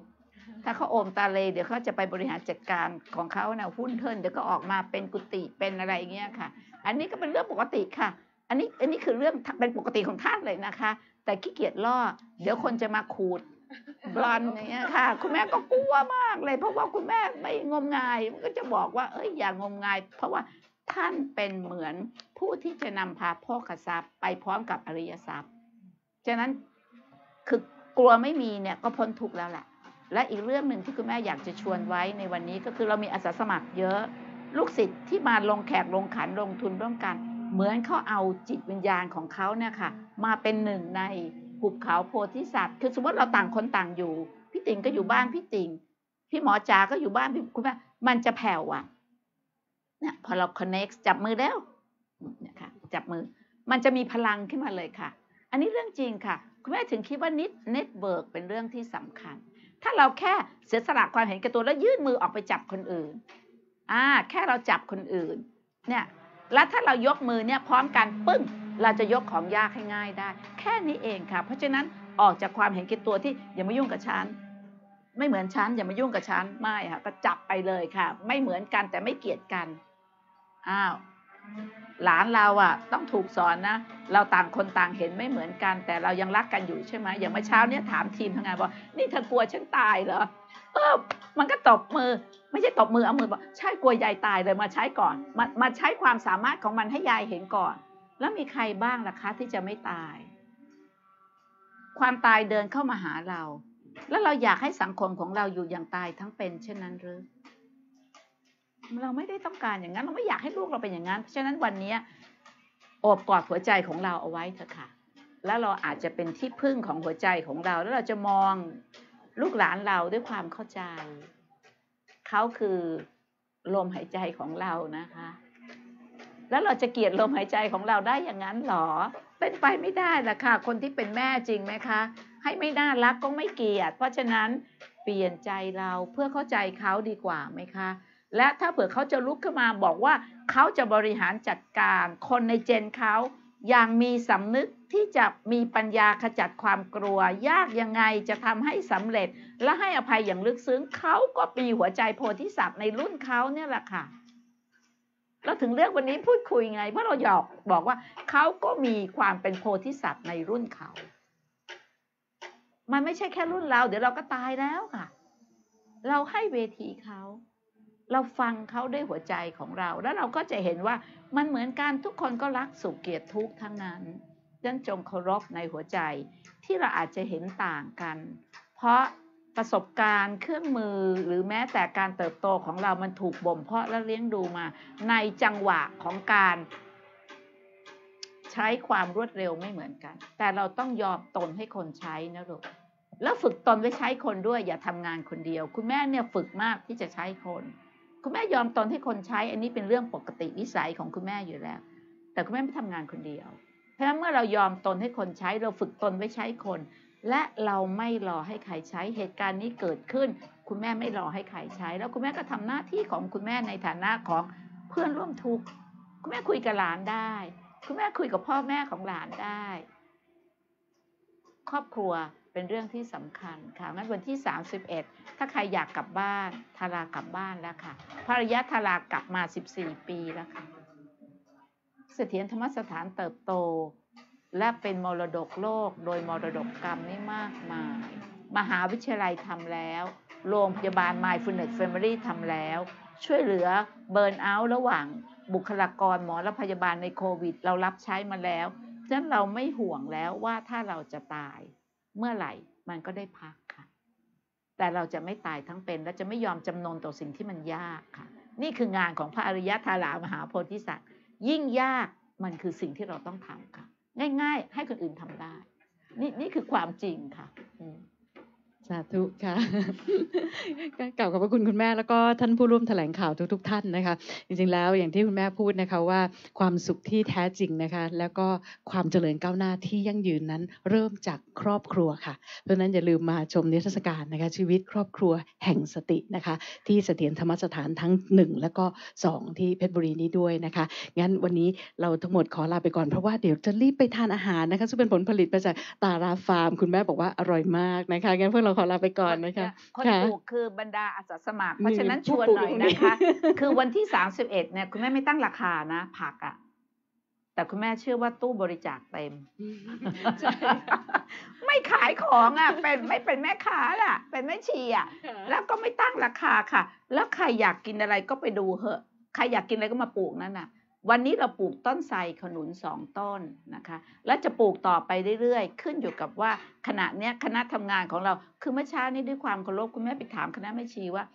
ถ้าเขาโอมตาเลเดี๋ยวเขาจะไปบริหารจัดการของเขานะหุ้นเทินเดี๋ยวก็ออกมาเป็นกุฏิเป็นอะไรอย่างเงี้ยค่ะ อันนี้ก็เป็นเรื่องปกติค่ะ อันนี้อันนี้คือเรื่องเป็นปกติของท่านเลยนะคะ แต่ขี้เกียจล่อเดี๋ยวคนจะมาขูดบลอนอย่างเงี้ยค่ะ คุณแม่ก็กลัวมากเลย เพราะว่าคุณแม่ไม่งมงายมันก็จะบอกว่าเอ้ยอย่างงมงาย เพราะว่าท่านเป็นเหมือนผู้ที่จะนำพาโภคทรัพย์ไปพร้อมกับอริยทรัพย์ฉะนั้นคือกลัวไม่มีเนี่ยก็พ้นทุกข์แล้วแหละและอีกเรื่องหนึ่งที่คุณแม่อยากจะชวนไว้ในวันนี้ก็คือเรามีอาสาสมัครเยอะลูกศิษย์ที่มาลงแขกลงขันลงทุนร่วมกันเหมือนเขาเอาจิตวิญญาณของเขาเนี่ยค่ะมาเป็นหนึ่งในหุบเขาโพธิสัตว์คือสมมติเราต่างคนต่างอยู่พี่ติ๋งก็อยู่บ้านพี่ติ๋งพี่หมอจ๋าก็อยู่บ้านพี่คุณแม่มันจะแผ่วอ่ะเนี่ยพอเรา connect จับมือแล้วเนี่ยค่ะจับมือมันจะมีพลังขึ้นมาเลยค่ะอันนี้เรื่องจริงค่ะคุณแม่ถึงคิดว่านิดเน็ตเวิร์กเป็นเรื่องที่สำคัญถ้าเราแค่เสียสละความเห็นแก่ตัวแล้วยื่นมือออกไปจับคนอื่นอ่าแค่เราจับคนอื่นเนี่ยแล้วถ้าเรายกมือเนี่ยพร้อมกันปึ้งเราจะยกของยากให้ง่ายได้แค่นี้เองค่ะเพราะฉะนั้นออกจากความเห็นแก่ตัวที่อย่ามายุ่งกับฉันไม่เหมือนฉันอย่ามายุ่งกับฉันไม่ค่ะก็จับไปเลยค่ะไม่เหมือนกันแต่ไม่เกลียดกันอ้าวหลานเราอ่ะต้องถูกสอนนะเราต่างคนต่างเห็นไม่เหมือนกันแต่เรายังรักกันอยู่ใช่ไหมอย่างเมื่อเช้าเนี่ยถามทีมทำงานบอกนี่เธอกลัวฉันตายเหรอเออมันก็ตบมือไม่ใช่ตบมือเอามือบอกใช่กลัวยายตายเลยมาใช้ก่อนมามาใช้ความสามารถของมันให้ยายเห็นก่อนแล้วมีใครบ้างล่ะคะที่จะไม่ตายความตายเดินเข้ามาหาเราแล้วเราอยากให้สังคมของเราอยู่อย่างตายทั้งเป็นเช่นนั้นหรือเราไม่ได้ต้องการอย่างนั้นเราไม่อยากให้ลูกเราเป็นอย่างนั้นเพราะฉะนั้นวันนี้โอบกอดหัวใจของเราเอาไว้เถอะค่ะแล้วเราอาจจะเป็นที่พึ่งของหัวใจของเราแล้วเราจะมองลูกหลานเราด้วยความเข้าใจเขาคือลมหายใจของเรานะคะแล้วเราจะเกลียดลมหายใจของเราได้อย่างนั้นหรอเป็นไปไม่ได้ล่ะค่ะคนที่เป็นแม่จริงไหมคะให้ไม่น่ารักก็ไม่เกลียดเพราะฉะนั้นเปลี่ยนใจเราเพื่อเข้าใจเขาดีกว่าไหมคะและถ้าเผื่อเขาจะลุกขึ้นมาบอกว่าเขาจะบริหารจัดการคนในเจนเขาอย่างมีสำนึกที่จะมีปัญญาขจัดความกลัวยากยังไงจะทำให้สำเร็จและให้อภัยอย่างลึกซึ้งเขาก็มีหัวใจโพธิสัตว์ในรุ่นเขาเนี่ยแหละค่ะเราถึงเรื่องวันนี้พูดคุยไงเพราะเราอยากบอกว่าเขาก็มีความเป็นโพธิสัตว์ในรุ่นเขามันไม่ใช่แค่รุ่นเราเดี๋ยวเราก็ตายแล้วค่ะเราให้เวทีเขาเราฟังเขาด้วยหัวใจของเราแล้วเราก็จะเห็นว่ามันเหมือนกันทุกคนก็รักสุขเกลียดทุกข์ทั้งนั้นดังนั้นจงเคารพในหัวใจที่เราอาจจะเห็นต่างกันเพราะประสบการณ์เครื่องมือหรือแม้แต่การเติบโตของเรามันถูกบ่มเพาะและเลี้ยงดูมาในจังหวะของการใช้ความรวดเร็วไม่เหมือนกันแต่เราต้องยอมตนให้คนใช้นะลูกแล้วฝึกตนไว้ใช้คนด้วยอย่าทำงานคนเดียวคุณแม่เนี่ยฝึกมากที่จะใช้คนคุณแม่ยอมตนให้คนใช้อันนี้เป็นเรื่องปกติวิสัยของคุณแม่อยู่แล้วแต่คุณแม่ไม่ทำงานคนเดียวเพราะฉะนั้นเมื่อเรายอมตนให้คนใช้เราฝึกตนไว้ใช้คนและเราไม่รอให้ใครใช้เหตุการณ์นี้เกิดขึ้นคุณแม่ไม่รอให้ใครใช้แล้วคุณแม่ก็ทำหน้าที่ของคุณแม่ในฐานะของเพื่อนร่วมทุกข์คุณแม่คุยกับหลานได้คุณแม่คุยกับพ่อแม่ของหลานได้ครอบครัวเป็นเรื่องที่สำคัญค่ะงั้นวันที่สามสิบเอ็ดถ้าใครอยากกลับบ้านทารากลับบ้านแล้วค่ะภรรยาทารากลับมาสิบสี่ปีแล้วค่ะเสถียรธรรมสถานเติบโตและเป็นมรดกโลกโดยมรดกกรรมนี่มากมายมหาวิทยาลัยทำแล้วโรงพยาบาล Mindfulness Family ทำแล้วช่วยเหลือเบิร์นเอาท์ระหว่างบุคลากรหมอและพยาบาลในโควิดเรารับใช้มาแล้วฉะนั้นเราไม่ห่วงแล้วว่าถ้าเราจะตายเมื่อไหร่มันก็ได้พักค่ะแต่เราจะไม่ตายทั้งเป็นและจะไม่ยอมจำนนต่อสิ่งที่มันยากค่ะนี่คืองานของพระอริยธารามหาโพธิสัตว์ยิ่งยากมันคือสิ่งที่เราต้องทำค่ะง่ายๆให้คนอื่นทำได้นี่นี่คือความจริงค่ะสาธุค่ะ กล่าวขอบพระคุณคุณแม่แล้วก็ท่านผู้ร่วมแถลงข่าวทุกๆท่านนะคะจริงๆแล้วอย่างที่คุณแม่พูดนะคะว่าความสุขที่แท้จริงนะคะแล้วก็ความเจริญก้าวหน้าที่ยั่งยืนนั้นเริ่มจากครอบครัวค่ะเพราะฉะนั้นอย่าลืมมาชมนิทรรศการนะคะชีวิตครอบครัวแห่งสตินะคะที่เสถียรธรรมสถานทั้งหนึ่งแล้วก็สองที่เพชรบุรีนี้ด้วยนะคะงั้นวันนี้เราทั้งหมดขอลาไปก่อนเพราะว่าเดี๋ยวจะรีบไปทานอาหารนะคะซึ่งเป็นผลผลิตมาจากตาราฟาร์มคุณแม่บอกว่าอร่อยมากนะคะงั้นพวกเราขอลาไปก่อนนะคะคนค่ะปลูกคือบรรดาอาสาสมัครมีเพราะฉะนั้นชผู้วนปลูกหน่อยอยู่ตรงนี้นะคะ คือวันที่สามสิบเอ็ดเนี่ยคุณแม่ไม่ตั้งราคานะผักอะแต่คุณแม่เชื่อว่าตู้บริจาคเต็มใช่ไม่ขายของอ่ะ เป็นไม่เป็นแม่ค้าอ่ะ เป็นแม่ชีอ่ะ แล้วก็ไม่ตั้งราคาค่ะ แล้วใครอยากกินอะไรก็ไปดูเหอะ ใครอยากกินอะไรก็มาปลูกนั่นน่ะ วันนี้เราปลูกต้นไทรขนุนสองต้นนะคะ และจะปลูกต่อไปเรื่อยๆ ขึ้นอยู่กับว่าขณะเนี้ยคณะทำงานของเรา คือเมื่อเช้านี้ด้วยความเคารพคุณแม่ไปถามคณะแม่ชีว่า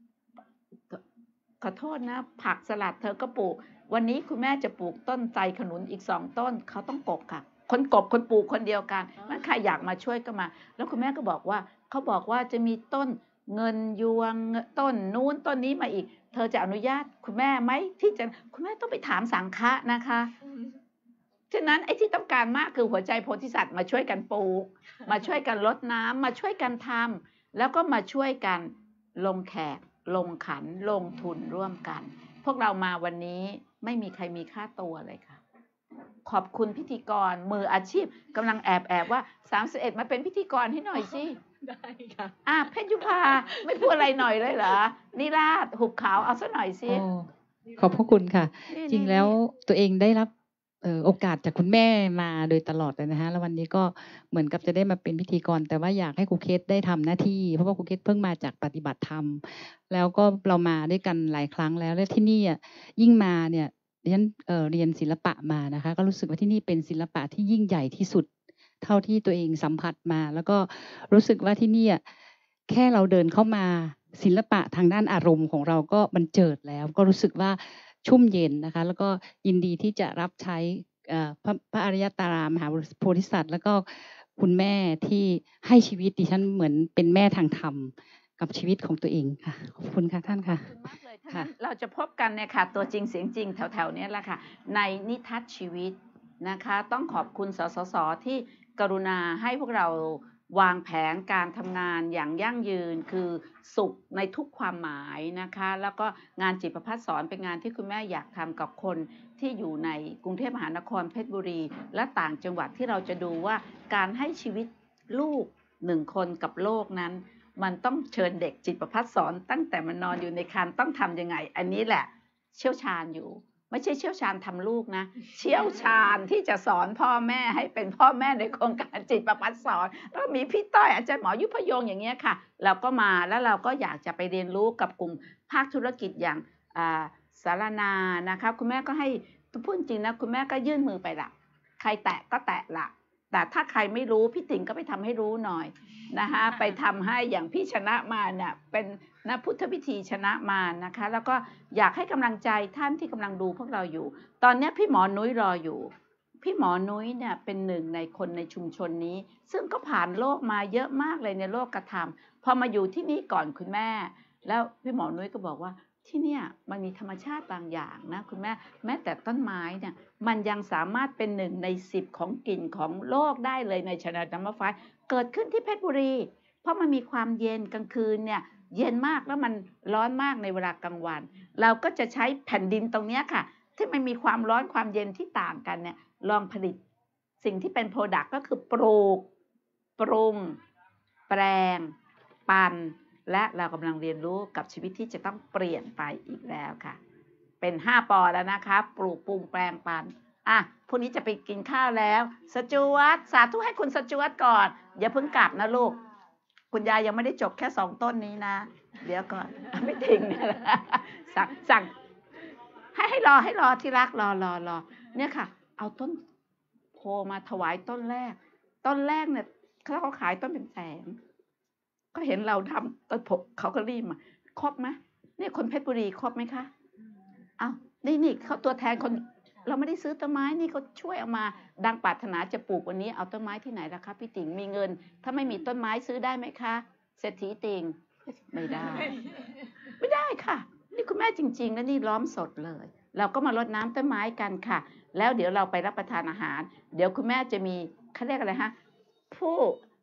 ขอโทษนะ ผักสลัดเธอก็ปลูก วันนี้คุณแม่จะปลูกต้นไทรขนุนอีกสองต้น เขาต้องกบค่ะ คนกบคนปลูกคนเดียวกันนั่นใครอยากมาช่วยก็มา แล้วคุณแม่ก็บอกว่าเขาบอกว่าจะมีต้นเงินยวงต้นนู้นต้นนี้มาอีก เธอจะอนุญาตคุณแม่ไหมที่จะคุณแม่ต้องไปถามสังฆะนะคะ ฉะนั้นไอ้ที่ต้องการมากคือหัวใจโพธิสัตว์มาช่วยกันปลูก มาช่วยกันรดน้ำมาช่วยกันทำแล้วก็มาช่วยกันลงแขกลงขันลงทุนร่วมกัน พวกเรามาวันนี้ไม่มีใครมีค่าตัวเลยค่ะ ขอบคุณพิธีกรมืออาชีพกำลังแอบแอบว่าสามสิบเอ็ดมาเป็นพิธีกรให้หน่อยสิได้ค่ะอ่ะเพชรยุพาไม่พูดอะไรหน่อยเลยเหรอนิราศหุบขาวเอาซะหน่อยสิอ๋อขอบพระคุณค่ะนี่จริงนี่แล้วตัวเองได้รับเอ่อโอกาสจากคุณแม่มาโดยตลอดเลยนะคะแล้ววันนี้ก็เหมือนกับจะได้มาเป็นพิธีกร แต่ว่าอยากให้ครูเคสได้ทำหน้าที่ เพราะว่าครูเคสเพิ่งมาจากปฏิบัติธรรม แล้วก็เรามาด้วยกันหลายครั้งแล้วและที่นี่อ่ะยิ่งมาเนี่ยดิฉันเอ่อเรียนศิลปะมานะคะ ก็รู้สึกว่าที่นี่เป็นศิลปะที่ยิ่งใหญ่ที่สุด เท่าที่ตัวเองสัมผัสมา แล้วก็รู้สึกว่าที่นี่อ่ะแค่เราเดินเข้ามาศิลปะทางด้านอารมณ์ของเราก็บันเจิดแล้ว ก็รู้สึกว่าชุ่มเย็นนะคะ แล้วก็ยินดีที่จะรับใช้เอ่อพระพระอริยตารามหาโพธิสัตว์ แล้วก็คุณแม่ที่ให้ชีวิตดิฉันเหมือนเป็นแม่ทางธรรมกับชีวิตของตัวเองค่ะขอบคุณค่ะท่านค่ะขอบคุณมากเลยถ้าค่ะงั้นเราจะพบกันเนี่ยค่ะตัวจริงเสียงจริงแถวๆเนี้ยแหละค่ะในนิทัศน์ชีวิตนะคะ ต้องขอบคุณสสสที่กรุณาให้พวกเราวางแผนการทำงานอย่างยั่งยืนคือสุขในทุกความหมายนะคะ แล้วก็งานจิตประภัสสอนเป็นงานที่คุณแม่อยากทำกับคนที่อยู่ในกรุงเทพมหานครเพชรบุรี และต่างจังหวัดที่เราจะดูว่าการให้ชีวิตลูกหนึ่งคนกับโลกนั้น มันต้องเชิญเด็กจิตประภัสสอนตั้งแต่มันนอนอยู่ในครรภ์ต้องทำยังไง อันนี้แหละเชี่ยวชาญอยู่ ไม่ใช่เชี่ยวชาญทำลูกนะ เชี่ยวชาญที่จะสอนพ่อแม่ให้เป็นพ่อแม่ในโครงการจิตประภัสสอนแล้วมีพี่ต้อยอาจารย์หมอยุพยงอย่างเงี้ยค่ะเราก็มาแล้วเราก็อยากจะไปเรียนรู้กับกลุ่มภาคธุรกิจอย่างอ่าสารนานะคะคุณแม่ก็ให้พูดจริงนะคุณแม่ก็ยื่นมือไปละใครแตะก็แตะละแต่ถ้าใครไม่รู้พี่ติ๋งก็ไปทำให้รู้หน่อยนะคะไปทำให้อย่างพี่ชนะมาเนี่ยเป็นนะพุทธพิธีชนะมานะคะแล้วก็อยากให้กำลังใจท่านที่กำลังดูพวกเราอยู่ ตอนนี้พี่หมอนุ้ยรออยู่ พี่หมอนุ้ยเนี่ยเป็นหนึ่งในคนในชุมชนนี้ ซึ่งก็ผ่านโลกมาเยอะมากเลยในโลกกระทำพอมาอยู่ที่นี่ก่อนคุณแม่ แล้วพี่หมอนุ้ยก็บอกว่าที่เนี่ยมันมีธรรมชาติบางอย่างนะคุณแม่แม้แต่ต้นไม้เนี่ยมันยังสามารถเป็นหนึ่งในสิบของกลิ่นของโลกได้เลยในชนะน้ำมะไฟเกิดขึ้นที่เพชรบุรี เพราะมันมีความเย็นกลางคืนเนี่ยเย็นมากแล้วมันร้อนมากในเวลากลางวัน เราก็จะใช้แผ่นดินตรงเนี้ยค่ะที่มันมีความร้อนความเย็นที่ต่างกันเนี่ยลองผลิตสิ่งที่เป็นโปรดักต์ก็คือปลูกปรุงแปลงปั่นและเรากำลังเรียนรู้กับชีวิตที่จะต้องเปลี่ยนไปอีกแล้วค่ะเป็นห้าปอแล้วนะคะปลูกปรุงแปลงปั่นอ่ะพรุ่งนี้จะไปกินข้าวแล้วสจวตสาธุให้คุณสจวตก่อนอย่าเพิ่งกลับนะลูกคุณยายยังไม่ได้จบแค่สองต้นนี้นะเดี๋ยวก่อนไม่ถึงเนี่ยสั่งสั่งให้ให้รอให้รอที่รักรอรอรอเนี่ยค่ะเอาต้นโพมาถวายต้นแรกต้นแรกเนี่ยเขาเขาขายต้นเป็นแสนก็เห็นเราทำต้นโพเขาก็รีบมาครบไหมนี่คนเพชรบุรีครบไหมคะอ้าวนี่นี่เขาตัวแทนคนเราไม่ได้ซื้อต้นไม้นี่เขาช่วยเอามาดังปรารถนาจะปลูกวันนี้เอาต้นไม้ที่ไหนล่ะคะพี่ติ๋งมีเงินถ้าไม่มีต้นไม้ซื้อได้ไหมคะเศรษฐีติงไม่ได้ ไม่ได้ค่ะนี่คุณแม่จริงๆแล้วนี่ล้อมสดเลยเราก็มารดน้ำต้นไม้กันค่ะแล้วเดี๋ยวเราไปรับประทานอาหารเดี๋ยวคุณแม่จะมีเขาเรียกอะไรฮะผู้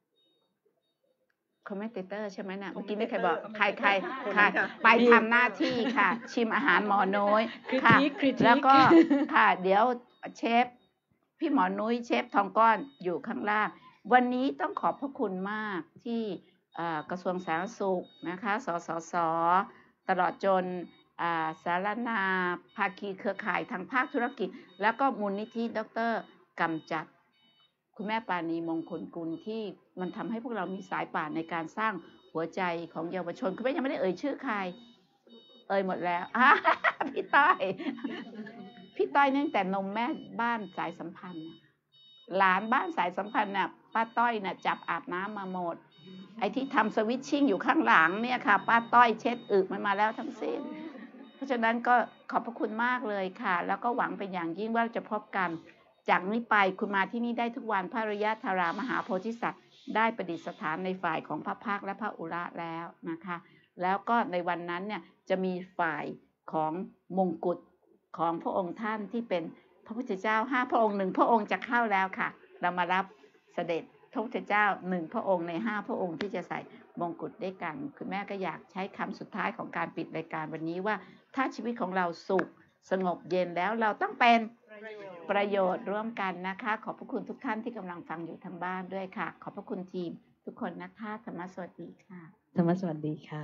คอมเมนเตอร์ใช่ไหมนะเมื่อกี้ไม่ใครบอกใครใครใครไปทำหน้าที่ค่ะ ชิมอาหารหมอน้อยค่ะแล้วก็ค่ะเดี๋ยวเชฟพี่หมอนุ้ยเชฟทองก้อนอยู่ข้างล่างวันนี้ต้องขอบพระคุณมากที่อ่ากระทรวงสาธารณสุขนะคะสสสตลอดจนอ่าสารนาภาคีเครือข่ายทางภาคธุรกิจ แล้วก็มูลนิธิดรกำจัดคุณแม่ปานีมงคลกุลที่มันทำให้พวกเรามีสายป่านในการสร้างหัวใจของเยาวชนคุณแม่ยังไม่ได้เอ่ยชื่อใครเอ่ยหมดแล้ว พี่ต้อยพี่ต้อยเนื่องแต่นมแม่บ้านสายสัมพันธ์หลานบ้านสายสัมพันธ์น่ะป้าต้อยน่ะจับอาบน้ำมาหมดไอ้ที่ทำสวิตชิ่งอยู่ข้างหลังเนี่ยค่ะป้าต้อยเช็ดอึมันมาแล้วทั้งสิ้นเพราะฉะนั้นก็ขอบพระคุณมากเลยค่ะแล้วก็หวังเป็นอย่างยิ่งว่าจะพบกันจากนี้ไปคุณมาที่นี่ได้ทุกวันพระอริยธารามหาโพธิสัตว์ได้ประดิษฐานในฝ่ายของพระภาคและพระอุระแล้วนะคะแล้วก็ในวันนั้นเนี่ยจะมีฝ่ายของมงกุฎของพระองค์ท่านที่เป็นพระพุทธเจ้าห้าพระองค์หนึ่งพระองค์จะเข้าแล้วค่ะเรามารับเสด็จพระพุทธเจ้าหนึ่งพระองค์ในห้าพระองค์ที่จะใส่มงกุฎด้วยกันคุณแม่ก็อยากใช้คำสุดท้ายของการปิดรายการวันนี้ว่าถ้าชีวิตของเราสุขสงบเย็นแล้วเราต้องเป็นประโยชน์ร่วมกันนะคะขอบพระคุณทุกท่านที่กำลังฟังอยู่ทางบ้านด้วยค่ะขอบพระคุณทีมทุกคนนะคะธรรมะสวัสดีค่ะธรรมะสวัสดีค่ะ